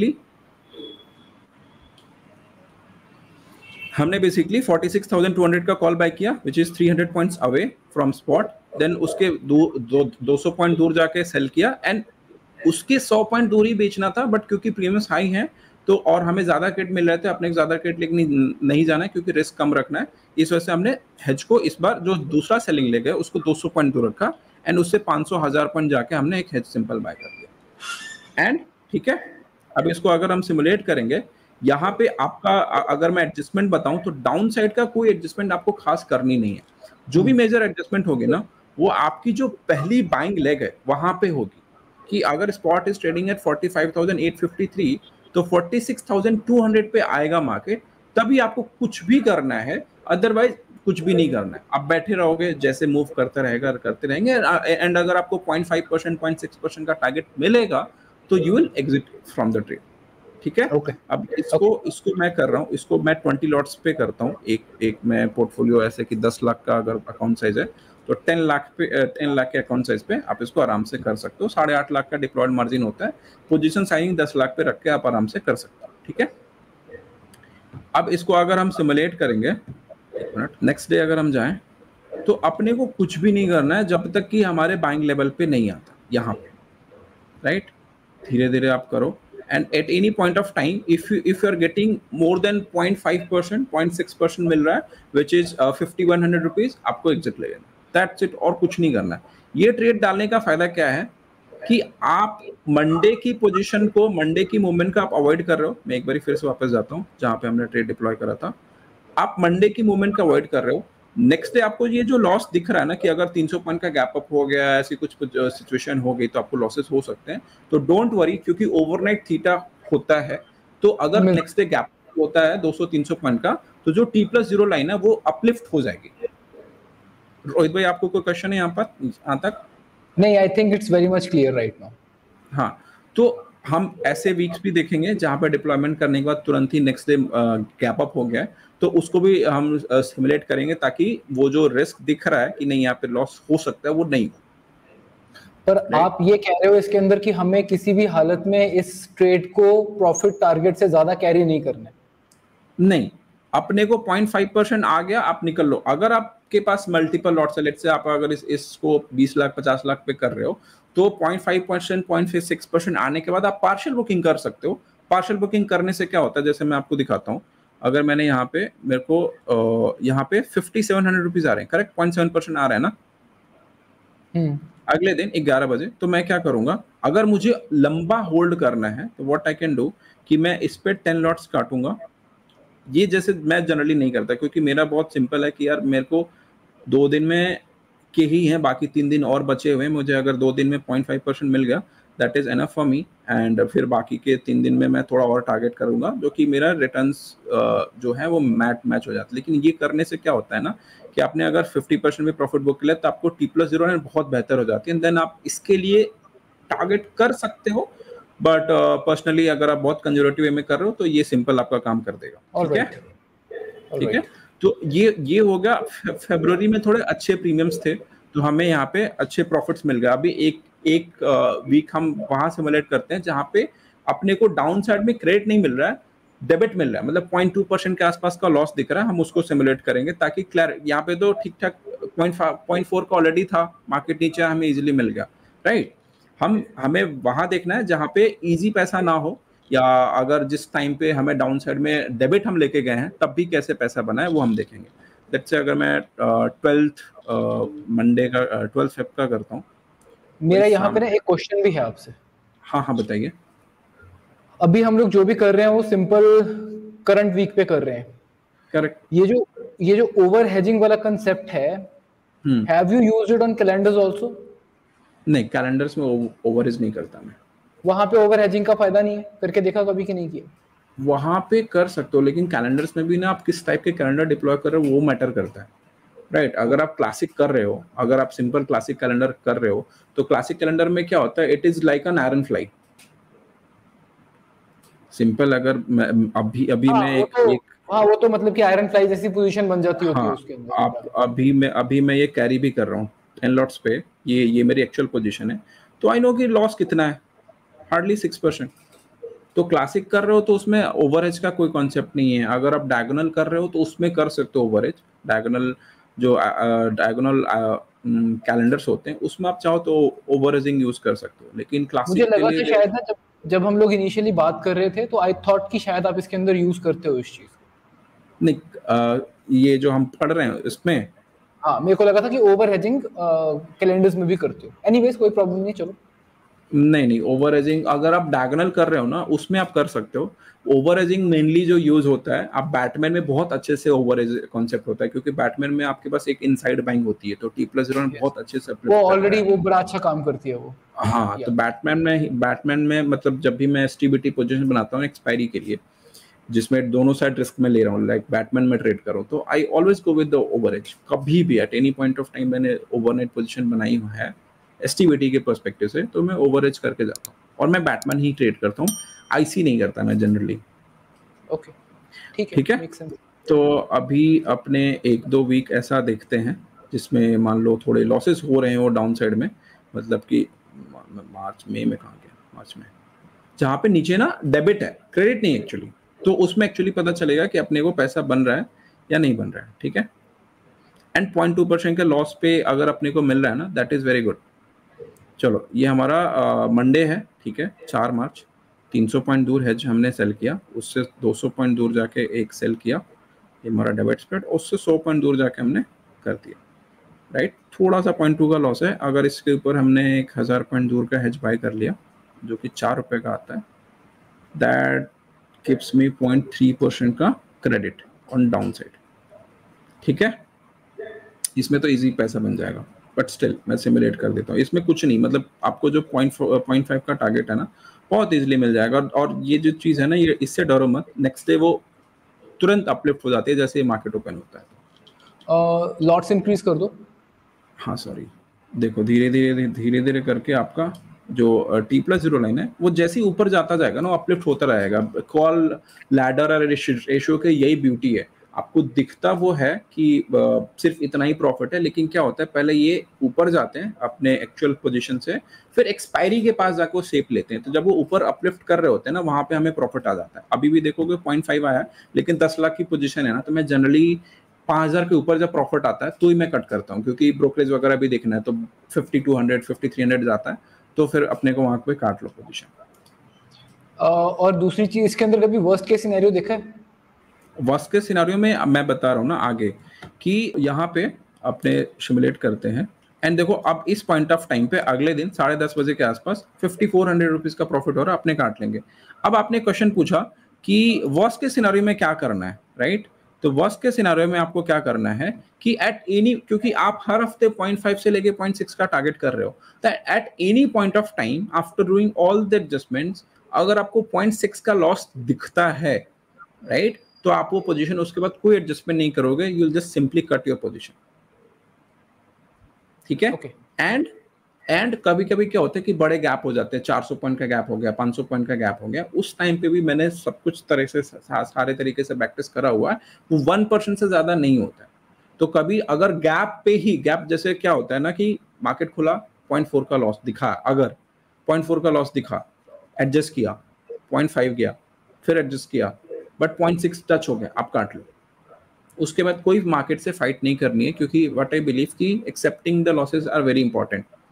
बेसिकली 46,200 का कॉल बाय किया which is 300 points away from spot, then उसके 200 पॉइंट दूर जाके सेल किया, एंड उसके 100 पॉइंट दूर ही बेचना था, बट क्योंकि प्रीमियम्स हाई हैं तो और हमें ज्यादा क्रेडिट मिल रहे थे, अपने ज्यादा क्रेडिट लेके नहीं जाना है क्योंकि रिस्क कम रखना है, इस वजह से हमने हेज को इस बार जो दूसरा सेलिंग ले गए उसको 200 पॉइंट दूर रखा, एंड उससे 500,000 पॉइंट जाके हमने एक हेज सिंपल बाय कर दिया। एंड ठीक है, अब इसको अगर हम सिमुलेट करेंगे, यहाँ पे आपका अगर मैं एडजस्टमेंट बताऊं तो डाउन साइड का कोई एडजस्टमेंट आपको खास करनी नहीं है, जो भी मेजर एडजस्टमेंट होगी ना वो आपकी जो पहली बाइंग लेग है वहां पे होगी, कि अगर स्पॉट इज ट्रेडिंग एट 45,853 तो 46,200 पे आएगा मार्केट, तभी आपको कुछ भी करना है, अदरवाइज कुछ भी नहीं करना है, आप बैठे रहोगे, जैसे मूव करते रहेंगे, एंड अगर आपको 0.5% 0.6% का टारगेट मिलेगा तो you will exit from the trade. ठीक है, Okay. अब इसको मैं कर रहा हूँ, इसको मैं 20 लॉट्स पे करता हूँ, एक मैं पोर्टफोलियो ऐसे कि 10 लाख का अगर अकाउंट साइज है तो 10 लाख के अकाउंट साइज पे आप इसको आराम से कर सकते हो, 8.5 लाख का डिप्लॉयड मार्जिन होता है, पोजीशन साइजिंग 10 लाख पे रख के आप आराम से कर सकते हो। ठीक है, अब इसको अगर हम सिमुलेट करेंगे, एक मिनट, नेक्स्ट डे अगर हम जाएं तो अपने को कुछ भी नहीं करना है जब तक कि हमारे बाइंग लेवल पे नहीं आता, यहाँ पे राइट, धीरे धीरे आप करो, and at any point of time if you are getting more than 0.5% 0.6% मिल रहा है which is 5100 रुपीज, आपको एग्जिट ले लेना, दैट्स इट, और कुछ नहीं करना है। ये ट्रेड डालने का फायदा क्या है कि आप मंडे की पोजीशन को, मंडे की मूवमेंट का आप अवॉइड कर रहे हो, मैं एक बार फिर से वापस जाता हूँ जहां पे हमने ट्रेड डिप्लॉय करा था, आप मंडे की मूवमेंट का अवॉइड कर रहे हो, नेक्स्ट डे आपको ये जो लॉस दिख रहा है ना कि अगर 300 पॉइंट का गैप अप हो गया, ऐसी कुछ सिचुएशन हो गई तो आपको लॉसेस हो सकते हैं, तो डोंट वरी, क्योंकि ओवरनाइट थीटा होता है, तो अगर नेक्स्ट डे गैप होता है 200-300 पॉइंट का, तो जो T+0 लाइन है वो अपलिफ्ट हो जाएगी। रोहित भाई आपको कोई क्वेश्चन है यहाँ तक? नहीं, I think it's very much clear right now. हाँ, तो हम ऐसे वीक्स भी देखेंगे जहां पर डिप्लॉयमेंट करने के बाद तुरंत ही नेक्स्ट डे गैप अप हो गया, तो उसको भी हम सिमुलेट करेंगे ताकि वो जो रिस्क दिख रहा है कि नहीं यहाँ पे लॉस हो सकता है वो नहीं हो। पर आप ये कह रहे हो इसके अंदर कि हमें किसी भी हालत में इस ट्रेड को प्रॉफिट टारगेट से ज्यादा कैरी नहीं करना है? नहीं, अपने को 0.5% आ गया, आप निकल लो। अगर आपके पास मल्टीपल लॉट्स है, लेट्स से आप अगर इसको 20 लाख 50 लाख पे कर रहे हो तो 0.5% 0.6% आने के बाद आप पार्शियल बुकिंग कर सकते हो। पार्शियल बुकिंग करने से क्या होता है, जैसे मैं आपको दिखाता हूँ, अगर मैंने यहाँ पे मेरे को यहाँ पे 5700 रुपीज आ रहे हैं, करेक्ट, 0.7% आ रहा है ना, अगले दिन 11 बजे, तो मैं क्या करूंगा, अगर मुझे लंबा होल्ड करना है तो व्हाट आई कैन डू कि मैं इस पे 10 लॉट्स काटूंगा। ये जैसे मैं जनरली नहीं करता क्योंकि मेरा बहुत सिंपल है कि यार मेरे को 2 दिन में के ही हैं, बाकी 3 दिन और बचे हुए, मुझे अगर 2 दिन में 0.5% मिल गया that is enough for me, and फिर बाकी के 3 दिन में मैं थोड़ा और टारगेट करूंगा जो कि मेरा रिटर्न्स जो है वो मैच हो जाता है। लेकिन ये करने से क्या होता है ना कि आपने अगर 50% भी प्रॉफिट बुक किया तो आपको T+0 बहुत बेहतर हो जाती है, देन आप इसके लिए टारगेट कर सकते हो, बट पर्सनली अगर आप बहुत कंजर्वेटिव वे में कर रहे हो तो ये सिंपल आपका काम कर देगा। ठीक है, ठीक है, तो ये हो गया। फरवरी में थोड़े अच्छे प्रीमियम्स थे तो हमें यहाँ पे अच्छे प्रॉफिट्स मिल गए। अभी एक वीक हम वहां सिमुलेट करते हैं जहाँ पे अपने को डाउन साइड में क्रेडिट नहीं मिल रहा है, डेबिट मिल रहा है, मतलब 0.2% के आसपास का लॉस दिख रहा है, हम उसको सिमुलेट करेंगे ताकि क्लियर, यहाँ पे तो ठीक ठाक 0.4 का ऑलरेडी था, मार्केट नीचे हमें इजिली मिल गया, राइट। हमें वहां देखना है जहां पे इजी पैसा ना हो, या अगर जिस टाइम पे हमें डाउन साइड में डेबिट हम लेके गए हैं तब भी कैसे पैसा बना है वो हम देखेंगे। लेट्स से अगर मैं 12th मंडे का 12 फेब का करता हूँ तो मेरा इस यहाँ पे शाम। ना एक क्वेश्चन भी है आपसे। हाँ हाँ बताइए। अभी हम लोग जो भी कर रहे हैं वो सिंपल करंट वीक पे कर रहे हैं। करेक्ट। ये जो ओवर हेजिंग वाला कंसेप्ट है, have you used it on calendars also? नहीं, कैलेंडर्स में ओवरेज नहीं करता मैं। वहां पे ओवर हेजिंग का फायदा नहीं है, करके देखा कभी कि नहीं किया? वहां पे कर सकते हो, लेकिन कैलेंडर्स में भी ना आप किस टाइप के कैलेंडर डिप्लॉय कर रहे हो वो मैटर करता है, राइट। अगर आप क्लासिक कर रहे हो, अगर आप सिंपल क्लासिक कैलेंडर कर रहे हो, तो क्लासिक कैलेंडर में क्या होता है, it is like an iron fly. Simple अगर अभी अभी हाँ मैं वो एक तो एक हाँ वो तो मतलब कि आयरन फ्लाई जैसी पोजीशन बन जाती होती है हाँ, उसके अंदर आप पूरा। अभी मैं ये कैरी भी कर रहा हूँ 10 लॉट्स पे, ये मेरी एक्चुअल पोजीशन है, तो आई नो कि लॉस कितना है, हार्डली 6%। तो क्लासिक कर रहे हो तो उसमें ओवरेज का कोई कॉन्सेप्ट नहीं है। अगर आप डायगोनल कर रहे हो तो उसमें कर सकते हो ओवरेज। डायगोनल जो डायगोनल कैलेंडर्स होते हैं उसमें आप चाहो तो ओवरेजिंग यूज कर सकते हो, लेकिन मुझे क्लासिक के लगा लिए कि जो शायद ना जब हम लोग इनिशियली बात कर रहे थे तो आई थॉट कि शायद आप इसके अंदर यूज करते हो इस चीज को। नहीं, ये जो हम पढ़ रहे हैं इसमें हाँ मेरे को लगा था कि ओवर हेजिंग कैलेंडर्स में भी करते हो। एनीवेज कोई प्रॉब्लम नहीं, चलो। नहीं, ओवरेजिंग अगर आप डायगोनल कर रहे हो ना उसमें आप कर सकते हो। ओवरेजिंग मेनली जो यूज होता है, आप बैटमैन में बहुत अच्छे से ओवरेज कॉन्सेप्ट होता है, क्योंकि बैटमैन में आपके पास एक इनसाइड बाइंग होती है, तो T+0 में यस, बहुत अच्छे से वो अपलिफ्ट करता ऑलरेडी है। वो बड़ा अच्छा काम करती है वो। हाँ, या तो बैटमैन में मतलब जब भी मैं एसटीबीटी पोजीशन बनाता हूँ एक्सपायरी के लिए, जिसमें दोनों साइड रिस्क में ले रहा हूँ, लाइक बैटमैन में ट्रेड करो, तो I always go with the over hedge. कभी भी at any point of time मैंने ओवरनाइट पोजीशन बनाई हुई है एसटीबीटी के पर्सपेक्टिव से, तो मैं ओवरेज करके जाता हूँ, और मैं बैटमैन ही ट्रेड करता हूँ, आईसी नहीं करता मैं जनरली। ओके, ठीक है, ठीक है, मेक सेंस। तो अभी अपने 1-2 वीक ऐसा देखते हैं जिसमें मान लो थोड़े लॉसेस हो रहे हैं वो डाउन साइड में, मतलब कि मार्च में कहाँ गया, मार्च में जहाँ पे नीचे ना डेबिट है, क्रेडिट नहीं एक्चुअली, तो उसमें एक्चुअली पता चलेगा कि अपने को पैसा बन रहा है या नहीं बन रहा है। ठीक है, एंड 0.2% के लॉस पे अगर अपने को मिल रहा है ना, दैट इज वेरी गुड। चलो, ये हमारा मंडे है, ठीक है, 4 मार्च। 300 पॉइंट दूर हेज हमने सेल किया, उससे 200 पॉइंट दूर जाके एक सेल किया, ये हमारा डेबिट स्प्रेड, उससे 100 पॉइंट दूर जाके हमने कर दिया, राइट। थोड़ा सा 0.2 का लॉस है। अगर इसके ऊपर हमने 1000 पॉइंट दूर का हेज बाय कर लिया, जो कि 4 रुपए का आता है, दैट गिव्स मी 0.3% का क्रेडिट ऑन डाउन साइड। ठीक है, इसमें तो इजी पैसा बन जाएगा, बट स्टिल मैं सिमुलेट कर देता हूँ। इसमें कुछ नहीं, मतलब आपको जो 0.5 का टारगेट है ना, बहुत इजीली मिल जाएगा। और ये जो चीज़ है ना, ये इससे डरो मत, नेक्स्ट डे वो तुरंत अपलिफ्ट हो जाती है जैसे मार्केट ओपन होता है। लॉट्स इंक्रीज कर दो। हाँ सॉरी, देखो धीरे धीरे करके आपका जो T+0 लाइन है वो जैसे ही ऊपर जाता जाएगा ना, अपलिफ्ट होता रहेगा। कॉल लैडर और रेशियो के यही ब्यूटी है। आपको दिखता वो है कि सिर्फ इतना ही प्रॉफिट है, लेकिन क्या होता है, पहले ये ऊपर जाते हैं अपने एक्चुअल पोजीशन से, फिर एक्सपायरी के पास जाकर वो शेप लेते हैं। तो जब वो ऊपर अपलिफ्ट कर रहे होते हैं ना, वहां पे हमें प्रॉफिट आ जाता है। अभी भी देखोगे 0.5 आया, लेकिन 10 लाख की पोजीशन है ना, तो मैं जनरली 5,000 के ऊपर जब प्रॉफिट आता है तो ही मैं कट करता हूँ, क्योंकि ब्रोकरेज वगैरह भी देखना है, तो 5200 5300 जाता है, तो फिर अपने को वहां पे काट लो पोजीशन। और दूसरी चीज, इसके अंदर कभी वर्स्ट केस सिनेरियो देखा है? वर्स्ट के सिनारियो में मैं बता रहा हूँ ना आगे, कि यहाँ पे अपने सिमुलेट करते हैं, एंड देखो अब इस पॉइंट ऑफ टाइम पे अगले दिन 10:30 बजे के आसपास 5400 रुपीज का प्रॉफिट हो रहा है, अपने काट लेंगे। अब आपने क्वेश्चन पूछा कि वर्स्ट के सिनारियो में क्या करना है, राइट। तो वर्स्ट के सिनारियो में आपको क्या करना है कि एट एनी, क्योंकि आप हर हफ्ते 0.5 से लेके 0.6 का टारगेट कर रहे हो, तो at any point of time after doing all the adjustments, अगर आपको 0.6 का लॉस दिखता है, राइट, तो आप वो पोजीशन उसके बाद कोई एडजस्टमेंट नहीं करोगे, you will just simply cut your position. ठीक है, ओके। एंड कभी कभी क्या होता है कि बड़े गैप हो जाते हैं, 400 पॉइंट का गैप हो गया, 500 पॉइंट का गैप हो गया, उस टाइम पे भी मैंने सब कुछ तरह से सारे तरीके से प्रैक्टिस करा हुआ है, वो 1% से ज्यादा नहीं होता है। तो कभी अगर गैप पे ही, गैप जैसे क्या होता है ना कि मार्केट खुला, 0.4 का लॉस दिखा, अगर 0.4 का लॉस दिखा, एडजस्ट किया, 0.5 गया, फिर एडजस्ट किया, बट 0.6 टच हो गया, आप काट लो। उसके बाद कोई मार्केट से फाइट नहीं करनी है, क्योंकि व्हाट आई बिलीव कि accepting the losses are very important.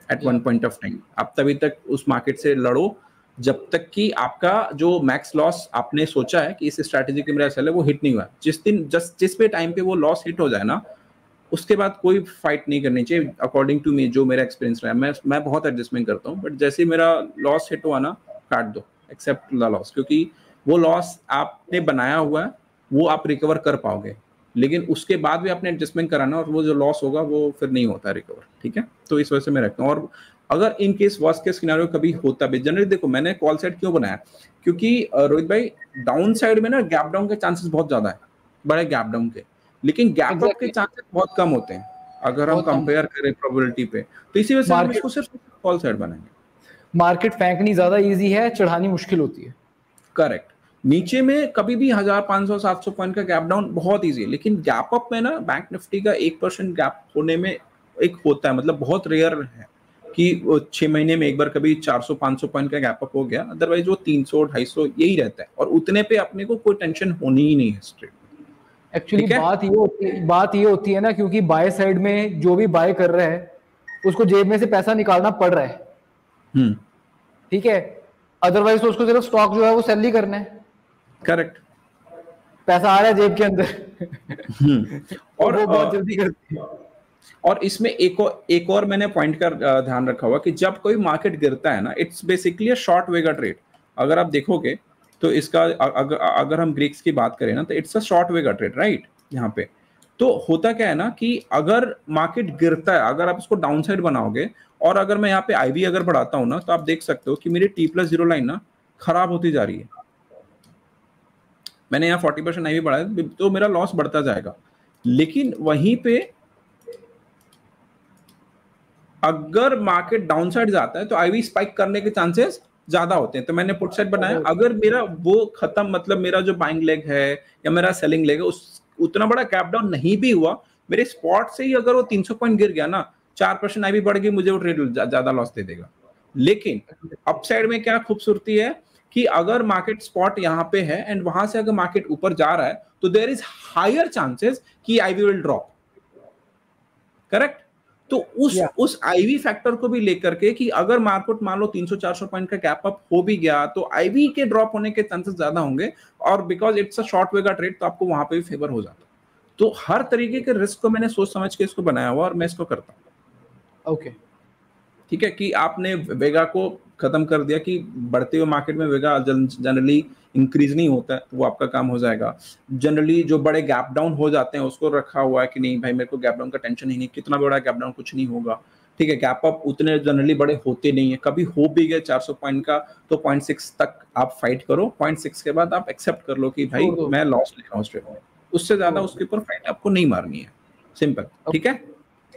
At one point of time. आप तभी तक उस मार्केट से लड़ो जब तक कि आपका जो मैक्स लॉस आपने सोचा है कि इस स्ट्रैटेजी के मेरा सेल है वो हिट नहीं हुआ। जिस पे टाइम पे वो लॉस हिट हो जाए ना, उसके बाद कोई फाइट नहीं करनी चाहिए अकॉर्डिंग टू मी, जो मेरा एक्सपीरियंस रहा है। मैं बहुत एडजस्टमेंट करता हूँ, बट जैसे मेरा लॉस हिट हुआ ना, काट दो, एक्सेप्ट द लॉस, क्योंकि वो लॉस आपने बनाया हुआ है, वो आप रिकवर कर पाओगे, लेकिन उसके बाद भी आपने एडजस्टमेंट कराना, और वो जो लॉस होगा वो फिर नहीं होता रिकवर, ठीक है। तो इस वजह से मैं रखता हूँ। और अगर in case worst case scenario कभी होता भी, जनरली देखो मैंने कॉल साइड क्यों बनाया, क्योंकि रोहित भाई डाउन साइड में ना गैप डाउन के चांसेस बहुत ज्यादा है, बड़े गैप डाउन के, लेकिन गैप अप के चांसेस बहुत कम होते हैं अगर हम कंपेयर करें प्रोबेबिलिटी पे। तो इसी वजह से हम इसको सिर्फ कॉल साइड बनाएंगे। मार्केट फेंकनी ज्यादा इजी है, चढ़ानी मुश्किल होती है। करेक्ट। नीचे में कभी भी 1500 700 पॉइंट का गैप डाउन बहुत इजी है, लेकिन गैप अप में ना बैंक निफ्टी का 1% गैप होने में एक होता है, मतलब बहुत रेयर है कि 6 महीने में एक बार कभी 400 500 पॉइंट का गैप अप हो गया, अदरवाइज वो 300 250 यही रहता है, और उतने पे अपने को कोई टेंशन होनी ही नहीं है स्ट्रेट। एक्चुअली बात ये होती है ना, क्योंकि बाय साइड में जो भी बाय कर रहा है उसको जेब में से पैसा निकालना पड़ रहा है, ठीक है, अदरवाइज तो उसको सिर्फ स्टॉक जो है वो सेल ही करना है। करेक्ट। पैसा आ रहा है जेब के अंदर और वो बहुत जल्दी करती है। और इसमें एक और मैंने पॉइंट का ध्यान रखा हुआ कि जब कोई मार्केट गिरता है ना, it's basically a short vega trade. अगर आप देखोगे तो इसका अगर हम ग्रीक्स की बात करें ना, तो it's a short vega trade, right. यहाँ पे तो होता क्या है ना कि अगर मार्केट गिरता है, अगर आप इसको डाउन साइड बनाओगे, और अगर मैं यहाँ पे आईवी अगर बढ़ाता हूँ ना, तो आप देख सकते हो कि मेरी T+0 लाइन ना खराब होती जा रही है। मैंने यहाँ 40% आईवी बढ़ाया तो मेरा लॉस बढ़ता जाएगा, लेकिन वहीं पे अगर मार्केट डाउन साइड जाता है तो आईवी स्पाइक करने के चांसेस ज्यादा होते हैं। तो मैंने पुट साइड बनाया, अगर मेरा वो खत्म, मतलब मेरा जो बाइंग लेग है या मेरा सेलिंग लेग है उस उतना बड़ा गैप डाउन नहीं भी हुआ, मेरे स्पॉट से ही अगर वो 300 पॉइंट गिर गया ना, 4% आईवी बढ़ गई, मुझे वो ट्रेड ज्यादा लॉस दे देगा। लेकिन अपसाइड में क्या खूबसूरती है कि अगर मार्केट स्पॉट यहाँ पे है एंड वहां से अगर मार्केट ऊपर जा रहा है, तो देयर इज हायर चांसेस कि आईवी विल ड्रॉप, करेक्ट। तो उस आईवी फैक्टर को भी लेकर के कि अगर मार्केट मान लो 300-400 पॉइंट का गैप अप हो भी गया, तो आईवी के ड्रॉप होने के चांसेस ज्यादा होंगे, और because it's a short vega trade, तो आपको वहां पे भी फेवर हो जाता है। तो हर तरीके के रिस्क को मैंने सोच समझ के इसको बनाया हुआ, और मैं इसको करता हूँ। ओके, ठीक है, कि आपने वेगा को खत्म कर दिया कि बढ़ते हुए मार्केट में वेगा जनरली इंक्रीज नहीं होता है, तो वो आपका काम हो जाएगा। जनरली जो बड़े गैप डाउन हो जाते हैं उसको रखा हुआ है कि नहीं भाई, मेरे को गैप डाउन का टेंशन ही नहीं, कितना बड़ा गैप डाउन कुछ नहीं होगा, ठीक है। गैप अप उतने जनरली बड़े होते नहीं है, कभी हो भी गए 400 पॉइंट का तो 0.6 तक आप फाइट करो, 0.6 के बाद आप एक्सेप्ट कर लो कि भाई मैं लॉस ले रहा हूँ स्ट्रेट में, उससे ज्यादा उसके ऊपर फाइट आपको नहीं मारनी है, सिंपल, ठीक है।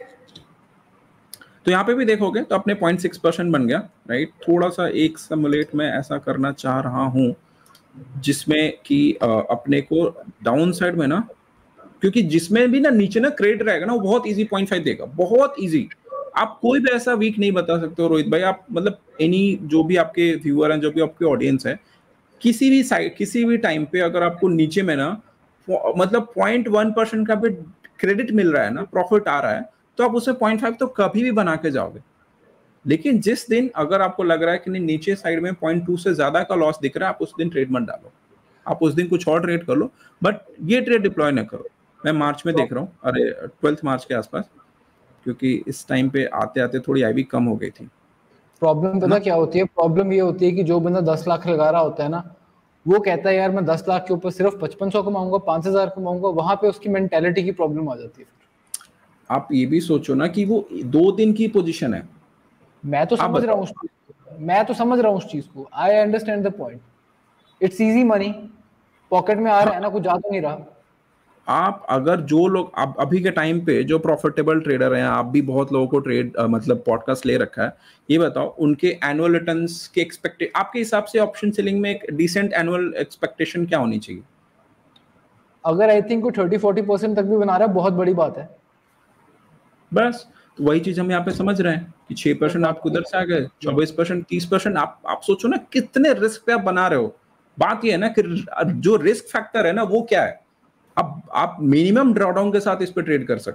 तो यहाँ पे भी देखोगे तो अपने 0.6% बन गया, राइट। थोड़ा सा एक सिमुलेट में ऐसा करना चाह रहा हूँ जिसमें कि अपने को डाउन साइड में ना, क्योंकि जिसमें भी ना नीचे ना क्रेडिट रहेगा ना, वो बहुत इजी 0.5 देगा, बहुत इजी। आप कोई भी ऐसा वीक नहीं बता सकते हो रोहित भाई, आप मतलब एनी जो भी आपके व्यूअर हैं, जो भी आपके ऑडियंस है, किसी भी साइड किसी भी टाइम पे अगर आपको नीचे में ना मतलब 0.1% का भी क्रेडिट मिल रहा है ना, प्रॉफिट आ रहा है, तो आप उसे 0.5 तो कभी भी बना के जाओगे। लेकिन जिस दिन अगर आपको लग रहा है कि नहीं नीचे साइड में 0.2 से ज्यादा का लॉस दिख रहा है, आप उस दिन ट्रेड मत डालो, आप उस दिन कुछ और ट्रेड कर लो, बट ये ट्रेड डिप्लॉय ना करो। मैं मार्च में देख रहा हूँ, अरे 12 मार्च के आसपास, क्योंकि इस टाइम पे आते आते थोड़ी आईवी कम हो गई थी। प्रॉब्लम पता क्या होती है? प्रॉब्लम ये होती है कि जो बंदा 10 लाख लगा रहा होता है ना, वो कहता है यार मैं 10 लाख के ऊपर सिर्फ 5500 कमाऊंगा, 5000 कमाऊंगा, वहां पे उसकी मेंटेलिटी की प्रॉब्लम आ जाती है। आप ये भी सोचो ना कि वो 2 दिन की पोजीशन है। मैं तो समझ रहा हूँ उस चीज को, I understand the point, it's easy money, pocket में आ रहा है ना, कुछ जा तो नहीं रहा। आप अगर जो लोग आप अभी के टाइम पे जो प्रॉफिटेबल ट्रेडर हैं, आप भी बहुत लोगों को ट्रेड मतलब पॉडकास्ट ले रखा है, ये बताओ उनके एनुअल रिटर्न्स के एक्सपेक्टेड आपके हिसाब से ऑप्शन सेलिंग में एक डिसेंट एनुअल एक्सपेक्टेशन क्या होनी चाहिए? अगर आई थिंक 30-40% तक भी बना रहा है, बहुत बड़ी बात है। बस तो वही चीज हम यहाँ पे समझ रहे हैं कि 6% आप उधर से आ गए, 24%, 30%। आप सोचो ना कितने रिस्क पे आप बना रहे हो। बात ये है ना कि जो रिस्क फैक्टर है ना, वो क्या है। अब आप मिनिमम ड्रॉडाउन के साथ इस पे ट्रेड कर सकते हो।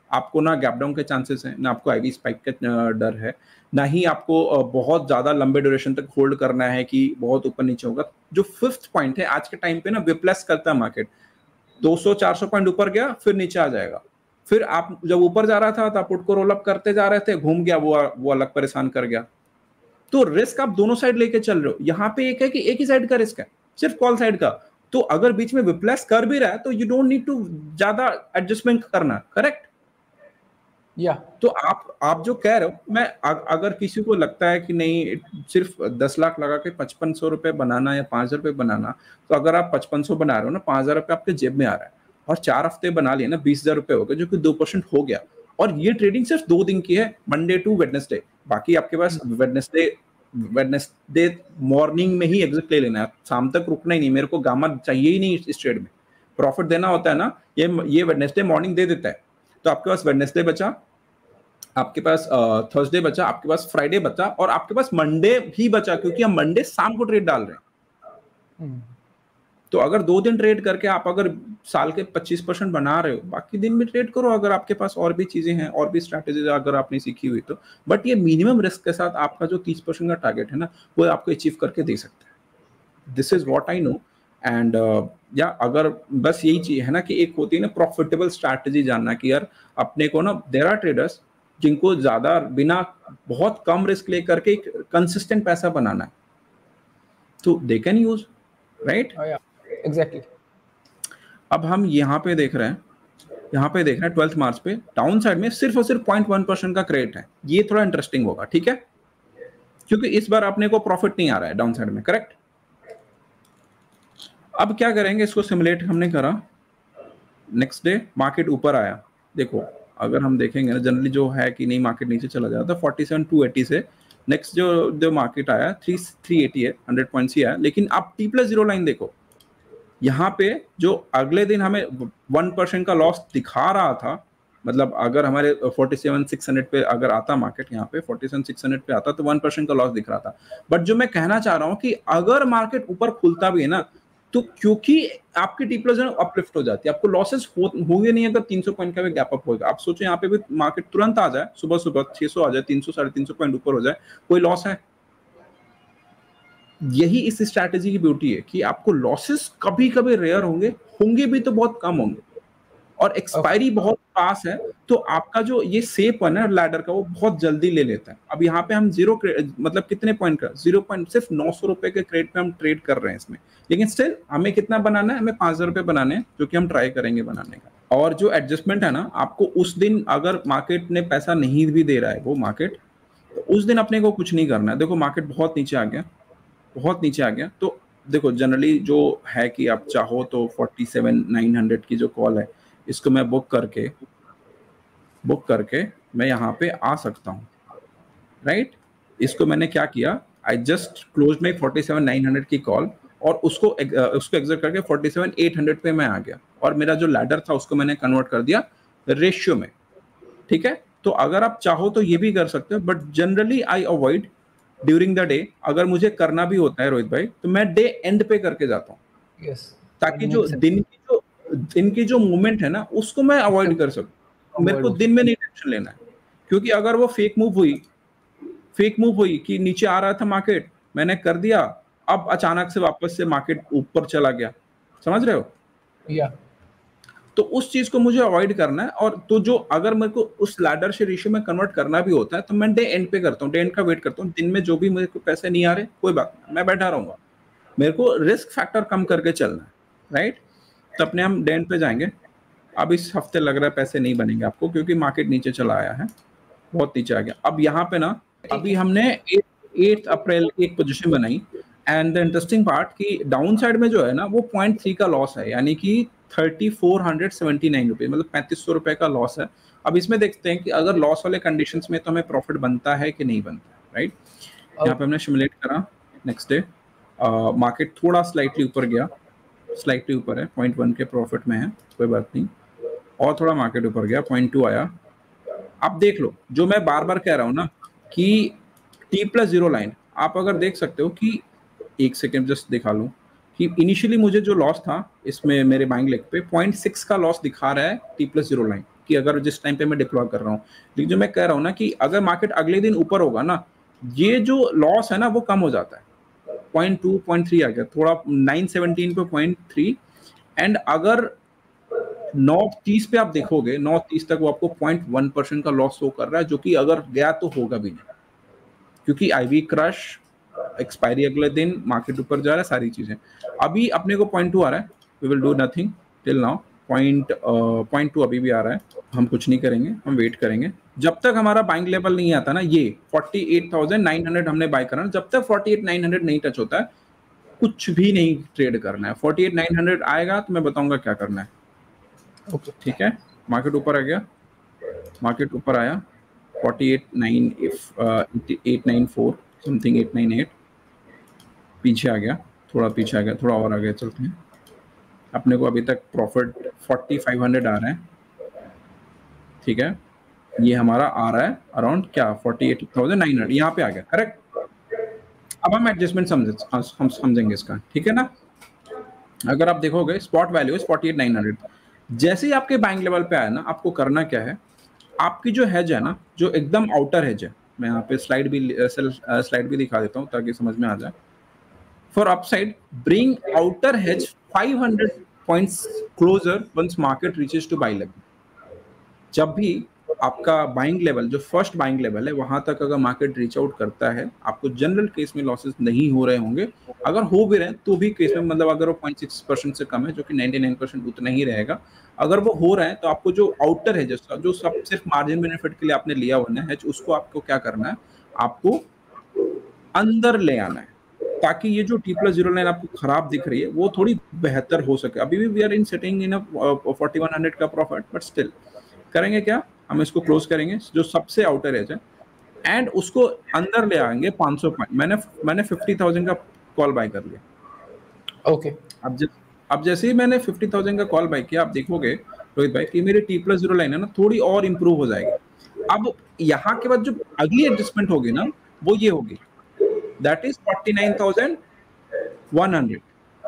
आपको ना गैप डाउन के चांसेस हैं, ना आपको आईवी स्पाइक का डर है, ना ही आपको बहुत ज्यादा लंबे ड्यूरेशन तक होल्ड करना है कि बहुत ऊपर नीचे होगा। जो फिफ्थ पॉइंट है, आज के टाइम पे ना विप्लेस करता है मार्केट, 200-400 पॉइंट ऊपर गया फिर नीचे आ जाएगा, फिर आप जब ऊपर जा रहा था तो आप पुट को रोल अप करते जा रहे थे, घूम गया, वो अलग परेशान कर गया। तो रिस्क आप दोनों साइड लेके चल रहे हो। यहाँ पे एक है कि एक ही साइड का रिस्क है, सिर्फ कॉल साइड का। तो अगर बीच में विप्लेस कर भी रहा है तो यू डोंट नीड टू ज्यादा एडजस्टमेंट करना, करेक्ट? या तो आप जो कह रहे हो, मैं अगर किसी को लगता है कि नहीं सिर्फ 10 लाख लगा के 5500 रुपए बनाना या 5000 रुपए बनाना, तो अगर आप 5500 बना रहे हो ना, 5000 रुपए आपके जेब में आ रहा है और 4 हफ्ते बना लिए ना, 20,000 रुपए हो गए, जो कि 2% हो गया। और ये ट्रेडिंग सिर्फ 2 दिन की है, मंडे टू वेडनेसडे। बाकी आपके पास वेडनेसडे मॉर्निंग में ही एग्जिट ले लेना है, शाम तक रुकना ही नहीं। मेरे को गामा चाहिए ही नहीं इस ट्रेड में, प्रॉफिट देना होता है ना, ये वेडनेसडे मॉर्निंग दे देता है। तो आपके पास वेडनेसडे बचा, आपके पास थर्सडे बचा, आपके पास फ्राइडे बचा, और आपके पास मंडे भी बचा, क्योंकि हम मंडे शाम को ट्रेड डाल रहे हैं। तो अगर 2 दिन ट्रेड करके आप अगर साल के 25% बना रहे हो, बाकी दिन में ट्रेड करो अगर आपके पास और भी चीजें हैं, और भी स्ट्रैटेजीज अगर आपने सीखी हुई तो। बट ये मिनिमम रिस्क के साथ आपका जो 30% का टारगेट है ना, वो आपको अचीव करके दे सकता है। This is what I know. And या अगर बस यही चीज है ना कि एक होती है ना प्रॉफिटेबल स्ट्रैटेजी जानना, कि यार अपने को ना, देयर आर ट्रेडर्स जिनको ज्यादा बिना बहुत कम रिस्क लेकर के एक कंसिस्टेंट पैसा बनाना है, तो they can use, right? Exactly. अब हम यहाँ पे देख रहे हैं 12 मार्च पे डाउन साइड में सिर्फ और सिर्फ 0.1% का क्रेडिट है। ये थोड़ा इंटरेस्टिंग होगा, ठीक है, क्योंकि इस बार अपने को प्रॉफिट नहीं आ रहा है डाउन साइड में, करेक्ट? अब क्या करेंगे, इसको सिमुलेट हमने करा, नेक्स्ट डे मार्केट ऊपर आया। देखो अगर हम देखेंगे ना, जनरली जो है कि नहीं मार्केट नीचे चला जाता, 47,280 से नेक्स्ट जो मार्केट आया 380 है, 100 पॉइंट्स ही आया। लेकिन आप T+0 लाइन देखो, यहाँ पे जो अगले दिन हमें 1% का लॉस दिखा रहा था, मतलब अगर हमारे 47,600 पे अगर आता मार्केट, यहाँ पे 47,600 पे आता तो 1% का लॉस दिख रहा था। बट जो मैं कहना चाह रहा हूँ कि अगर मार्केट ऊपर खुलता भी है ना, तो क्योंकि आपकी T+0 अपलिफ्ट हो जाती है, आपको लॉसेस होंगे नहीं अगर 300 पॉइंट का भी गैप अप होगा। आप सोचो यहाँ पे भी मार्केट तुरंत आ जाए, सुबह 600 आ जाए, 300 350 पॉइंट ऊपर हो जाए, कोई लॉस है? यही इस स्ट्रैटेजी की ब्यूटी है कि आपको लॉसेस कभी कभी रेयर होंगे भी तो बहुत कम होंगे, और एक्सपायरी बहुत पास है, तो आपका जो ये सेप है ना लैडर का, वो बहुत जल्दी ले लेता है। अब यहाँ पे हम जीरो मतलब कितने पॉइंट का 0 पॉइंट, सिर्फ 900 रुपए के क्रेडिट पे हम ट्रेड कर रहे हैं इसमें, लेकिन स्टिल हमें कितना बनाना है, हमें 5,000 रुपए बनाने हैं, जो कि हम ट्राई करेंगे बनाने का। और जो एडजस्टमेंट है ना, आपको उस दिन अगर मार्केट ने पैसा नहीं भी दे रहा है वो मार्केट, तो उस दिन अपने को कुछ नहीं करना है। देखो मार्केट बहुत नीचे आ गया, तो देखो जनरली जो है कि आप चाहो तो 47,900 की जो कॉल है, इसको मैं बुक करके मैं यहाँ पे आ सकता हूँ, राइट? इसको मैंने क्या किया, आई जस्ट क्लोज माई 47,900 की कॉल, और उसको एग्जिट करके 47,800 पे मैं आ गया, और मेरा जो लैडर था उसको मैंने कन्वर्ट कर दिया रेशियो में, ठीक है? तो अगर आप चाहो तो ये भी कर सकते हो, but generally I avoid during the day. अगर मुझे करना भी होता है रोहित भाई, तो मैं डे एंड पे करके जाता हूँ, ताकि जो दिन की जो मूवमेंट है ना, उसको मैं अवॉइड कर सकूं। मेरे को दिन में नहीं टेंशन लेना है, क्योंकि अगर वो फेक मूव हुई कि नीचे आ रहा था मार्केट, मैंने कर दिया, अब अचानक से वापस से मार्केट ऊपर चला गया, समझ रहे हो? या तो उस चीज को मुझे अवॉइड करना है। और तो जो अगर मेरे को उस लैडर से रेशियो में कन्वर्ट करना भी होता है, तो मैं डे एंड पे करता हूँ, डे एंड का वेट करता हूँ। दिन में जो भी मेरे को पैसे नहीं आ रहे, कोई बात नहीं, मैं बैठा रहूंगा, मेरे को रिस्क फैक्टर कम करके चलना है, राइट? तो अपने हम डे एंड पे जाएंगे। अब इस हफ्ते लग रहा है पैसे नहीं बनेंगे आपको, क्योंकि मार्केट नीचे चला आया है, बहुत नीचे आ गया। अब यहाँ पे ना, अभी हमने 8 अप्रैल की एक पोजीशन बनाई, एंड द इंटरेस्टिंग पार्ट कि डाउन साइड में जो है ना, वो 0.3 का लॉस है, यानी कि 3,479 रुपए, मतलब 3,500 रुपए का लॉस है। अब इसमें देखते हैं कि अगर लॉस वाले कंडीशंस में तो हमें प्रॉफिट बनता है कि नहीं बनता है, राइट? यहाँ पे हमने सिमुलेट करा, नेक्स्ट डे मार्केट थोड़ा स्लाइटली ऊपर गया, स्लाइटली ऊपर है, 0.1 के प्रॉफिट में है, कोई बात नहीं, और थोड़ा मार्केट ऊपर गया, 0.2 आया। आप देख लो, जो मैं बार बार कह रहा हूँ ना कि T+0 लाइन, आप अगर देख सकते हो कि, एक सेकेंड जस्ट दिखा लूँ कि इनिशियली मुझे जो लॉस था इसमें मेरे बाइंग लेग पे 0.6 का लॉस दिखा रहा है T+0 लाइन, कि अगर जिस टाइम पे मैं डिप्लॉय कर रहा हूँ, लेकिन जो मैं कह रहा हूँ ना कि अगर मार्केट अगले दिन ऊपर होगा ना, ये जो लॉस है ना वो कम हो जाता है। 0.2 0.3 आ गया, थोड़ा 917 पे 0.3, एंड अगर 9:30 पे आप देखोगे, 9:30 तक वो आपको 0.1% का लॉस शो कर रहा है, जो कि अगर गया तो होगा भी नहीं, क्योंकि आईवी क्रश, एक्सपायरी अगले दिन, मार्केट ऊपर जा रहा है, सारी चीजें। अभी अपने को 0.2 आ रहा है, we will do nothing till now. 0.2 अभी भी आ रहा है, हम कुछ नहीं करेंगे, हम वेट करेंगे जब तक हमारा बाइंग लेवल नहीं आता ना। ये 48,900 हमने बाय करना, जब तक 48,900 नहीं टच होता है कुछ भी नहीं ट्रेड करना है। 48,900 आएगा तो मैं बताऊंगा क्या करना है। ओके ठीक है, मार्केट ऊपर आ गया, मार्केट ऊपर आया 48,894 समथिंग, 898 पीछे आ गया, थोड़ा पीछे आ गया, थोड़ा और आगे चलते हैं। अपने को अभी तक प्रॉफिट 4500 आ रहा है। ठीक है, ये हमारा आ रहा है अराउंड क्या 48,900, यहाँ पे आ गया, करेक्ट। अब हम एडजस्टमेंट हम समझेंगे इसका, ठीक है ना। अगर आप देखोगे स्पॉट वैल्यू इज 48,900, जैसे ही आपके बाइंग लेवल पे आया ना, आपको करना क्या है, आपकी जो हेज है ना, जो एकदम आउटर हेज है, मैं यहाँ पे स्लाइड भी दिखा देता हूँ ताकि समझ में आ जाए। For upside, bring outer hedge 500 points closer once market reaches to buy level. जब भी आपका बाइंग लेवल, जो फर्स्ट बाइंग लेवल है, वहां तक अगर मार्केट रीच आउट करता है, आपको जनरल केस में लॉसेस नहीं हो रहे होंगे। अगर हो भी रहे तो भी केस में, मतलब अगर वो 0.6% से कम है, जो कि 99% उतना ही रहेगा। अगर वो हो रहा है तो आपको जो आउटर है, जो सब सिर्फ मार्जिन बेनिफिट के लिए आपने लिया हुआ है, उसको आपको क्या करना है, आपको अंदर ले आना है, ताकि ये जो T+0 लाइन आपको खराब दिख रही है वो थोड़ी बेहतर हो सके। अभी भी we are in sitting in 4100 का प्रॉफिट, बट स्टिल करेंगे क्या, हम इसको क्लोज करेंगे जो सबसे आउटर एज है, एंड उसको अंदर ले आएंगे 500 पॉइंट। मैंने 50,000 का कॉल बाय कर लिया। ओके अब जैसे ही मैंने 50,000 का कॉल बाय किया, आप देखोगे रोहित भाई कि मेरी T+0 लाइन है ना थोड़ी और इंप्रूव हो जाएगी। अब यहाँ के बाद जो अगली एडजस्टमेंट होगी ना, वो ये होगी, दैट इज 49,100।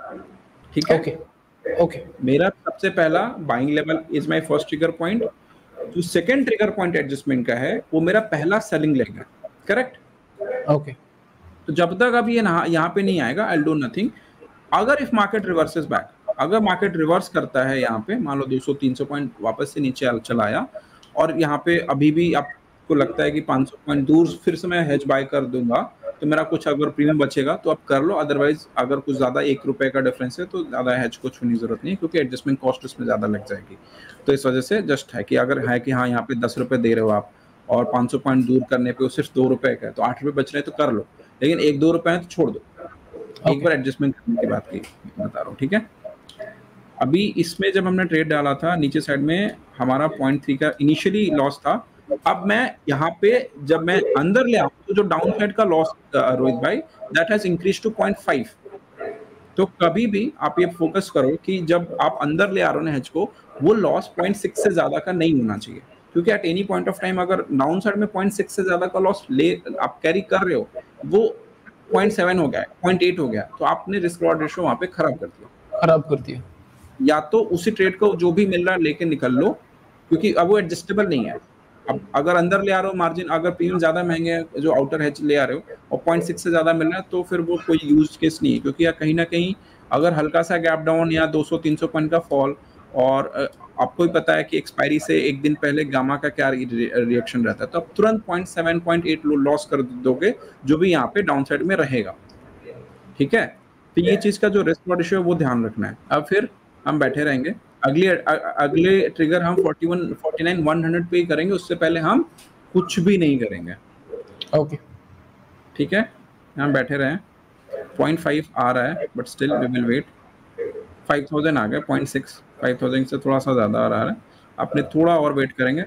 ठीक है, ओके मेरा सबसे पहला buying level is my first trigger point. जो सेकंड ट्रिगर पॉइंट एडजस्टमेंट का है, वो मेरा पहला सेलिंग लेग है, करेक्ट। ओके तो जब तक अब ये यहाँ पे नहीं आएगा, आई डू नथिंग। अगर इफ मार्केट रिवर्सेस बैक, अगर मार्केट रिवर्स करता है यहाँ पे, मान लो 200-300 पॉइंट वापस से नीचे चला आया, और यहाँ पे अभी भी आपको लगता है कि 500 पॉइंट दूर फिर से मैं हेज बाय कर दूंगा, तो मेरा कुछ अगर प्रीमियम बचेगा तो आप कर लो, अदरवाइज अगर कुछ ज्यादा 1 रुपए का डिफरेंस है तो ज्यादा हेज को छूने की जरूरत नहीं है, क्योंकि एडजस्टमेंट कॉस्ट उसमें ज्यादा लग जाएगी। तो इस वजह से जस्ट है कि अगर है कि हाँ यहाँ पे 10 रुपए दे रहे हो आप, और 500 पॉइंट दूर करने पे सिर्फ 2 रुपए का है, तो 8 रुपए बच रहे हैं तो कर लो, लेकिन 1-2 रुपए है तो छोड़ दो। एक बार एडजस्टमेंट करने की बात की बता रहा हूँ, ठीक है। अभी इसमें जब हमने ट्रेड डाला था, नीचे साइड में हमारा 0.3 का इनिशियली लॉस था। अब मैं यहाँ पे जब मैं अंदर ले आऊँ तो जो डाउन साइड का लॉस रोहित भाई, दैट हैज इंक्रीज टू 0.5। तो कभी भी आप ये फोकस करो कि जब आप अंदर ले आ रहे हो ना हेज को, वो लॉस 0.6 से ज्यादा का नहीं होना चाहिए, क्योंकि at any point of time अगर डाउन साइड में 0.6 से ज्यादा का लॉस ले आप कैरी कर रहे हो, वो 0.7 हो गया, 0.8 हो गया, तो आपने रिस्क रिवॉर्ड रेशियो वहां पे खराब कर दिया। या तो उसी ट्रेड को जो भी मिल रहा है लेके निकल लो, क्योंकि अब वो एडजस्टेबल नहीं है। अब अगर अंदर ले आ रहे हो मार्जिन, अगर प्रीमियम ज्यादा महंगे है, जो आउटर हेज ले आ रहे हो, और 0.6 से ज्यादा मिल रहा है, तो फिर वो कोई यूज केस नहीं है, क्योंकि कहीं ना कहीं अगर हल्का सा गैप डाउन या 200-300 पॉइंट का फॉल, और आपको ही पता है कि एक्सपायरी से एक दिन पहले गामा का क्या रिएक्शन रहता है, तो आप तुरंत 0.7 0.8 लॉस कर दोगे, जो भी यहाँ पे डाउन साइड में रहेगा। ठीक है, तो ये चीज का जो रिस्क रेशियो है वो ध्यान रखना है। अब फिर हम बैठे रहेंगे, अगले ट्रिगर हम 49,100 पे ही करेंगे, उससे पहले हम कुछ भी नहीं करेंगे। ओके ठीक है, हम बैठे रहे, 0.5 आ रहा है, but still we will wait. 5,000 आ गया, 0.6, 5,000 से थोड़ा सा ज्यादा आ रहा है, अपने थोड़ा और वेट करेंगे।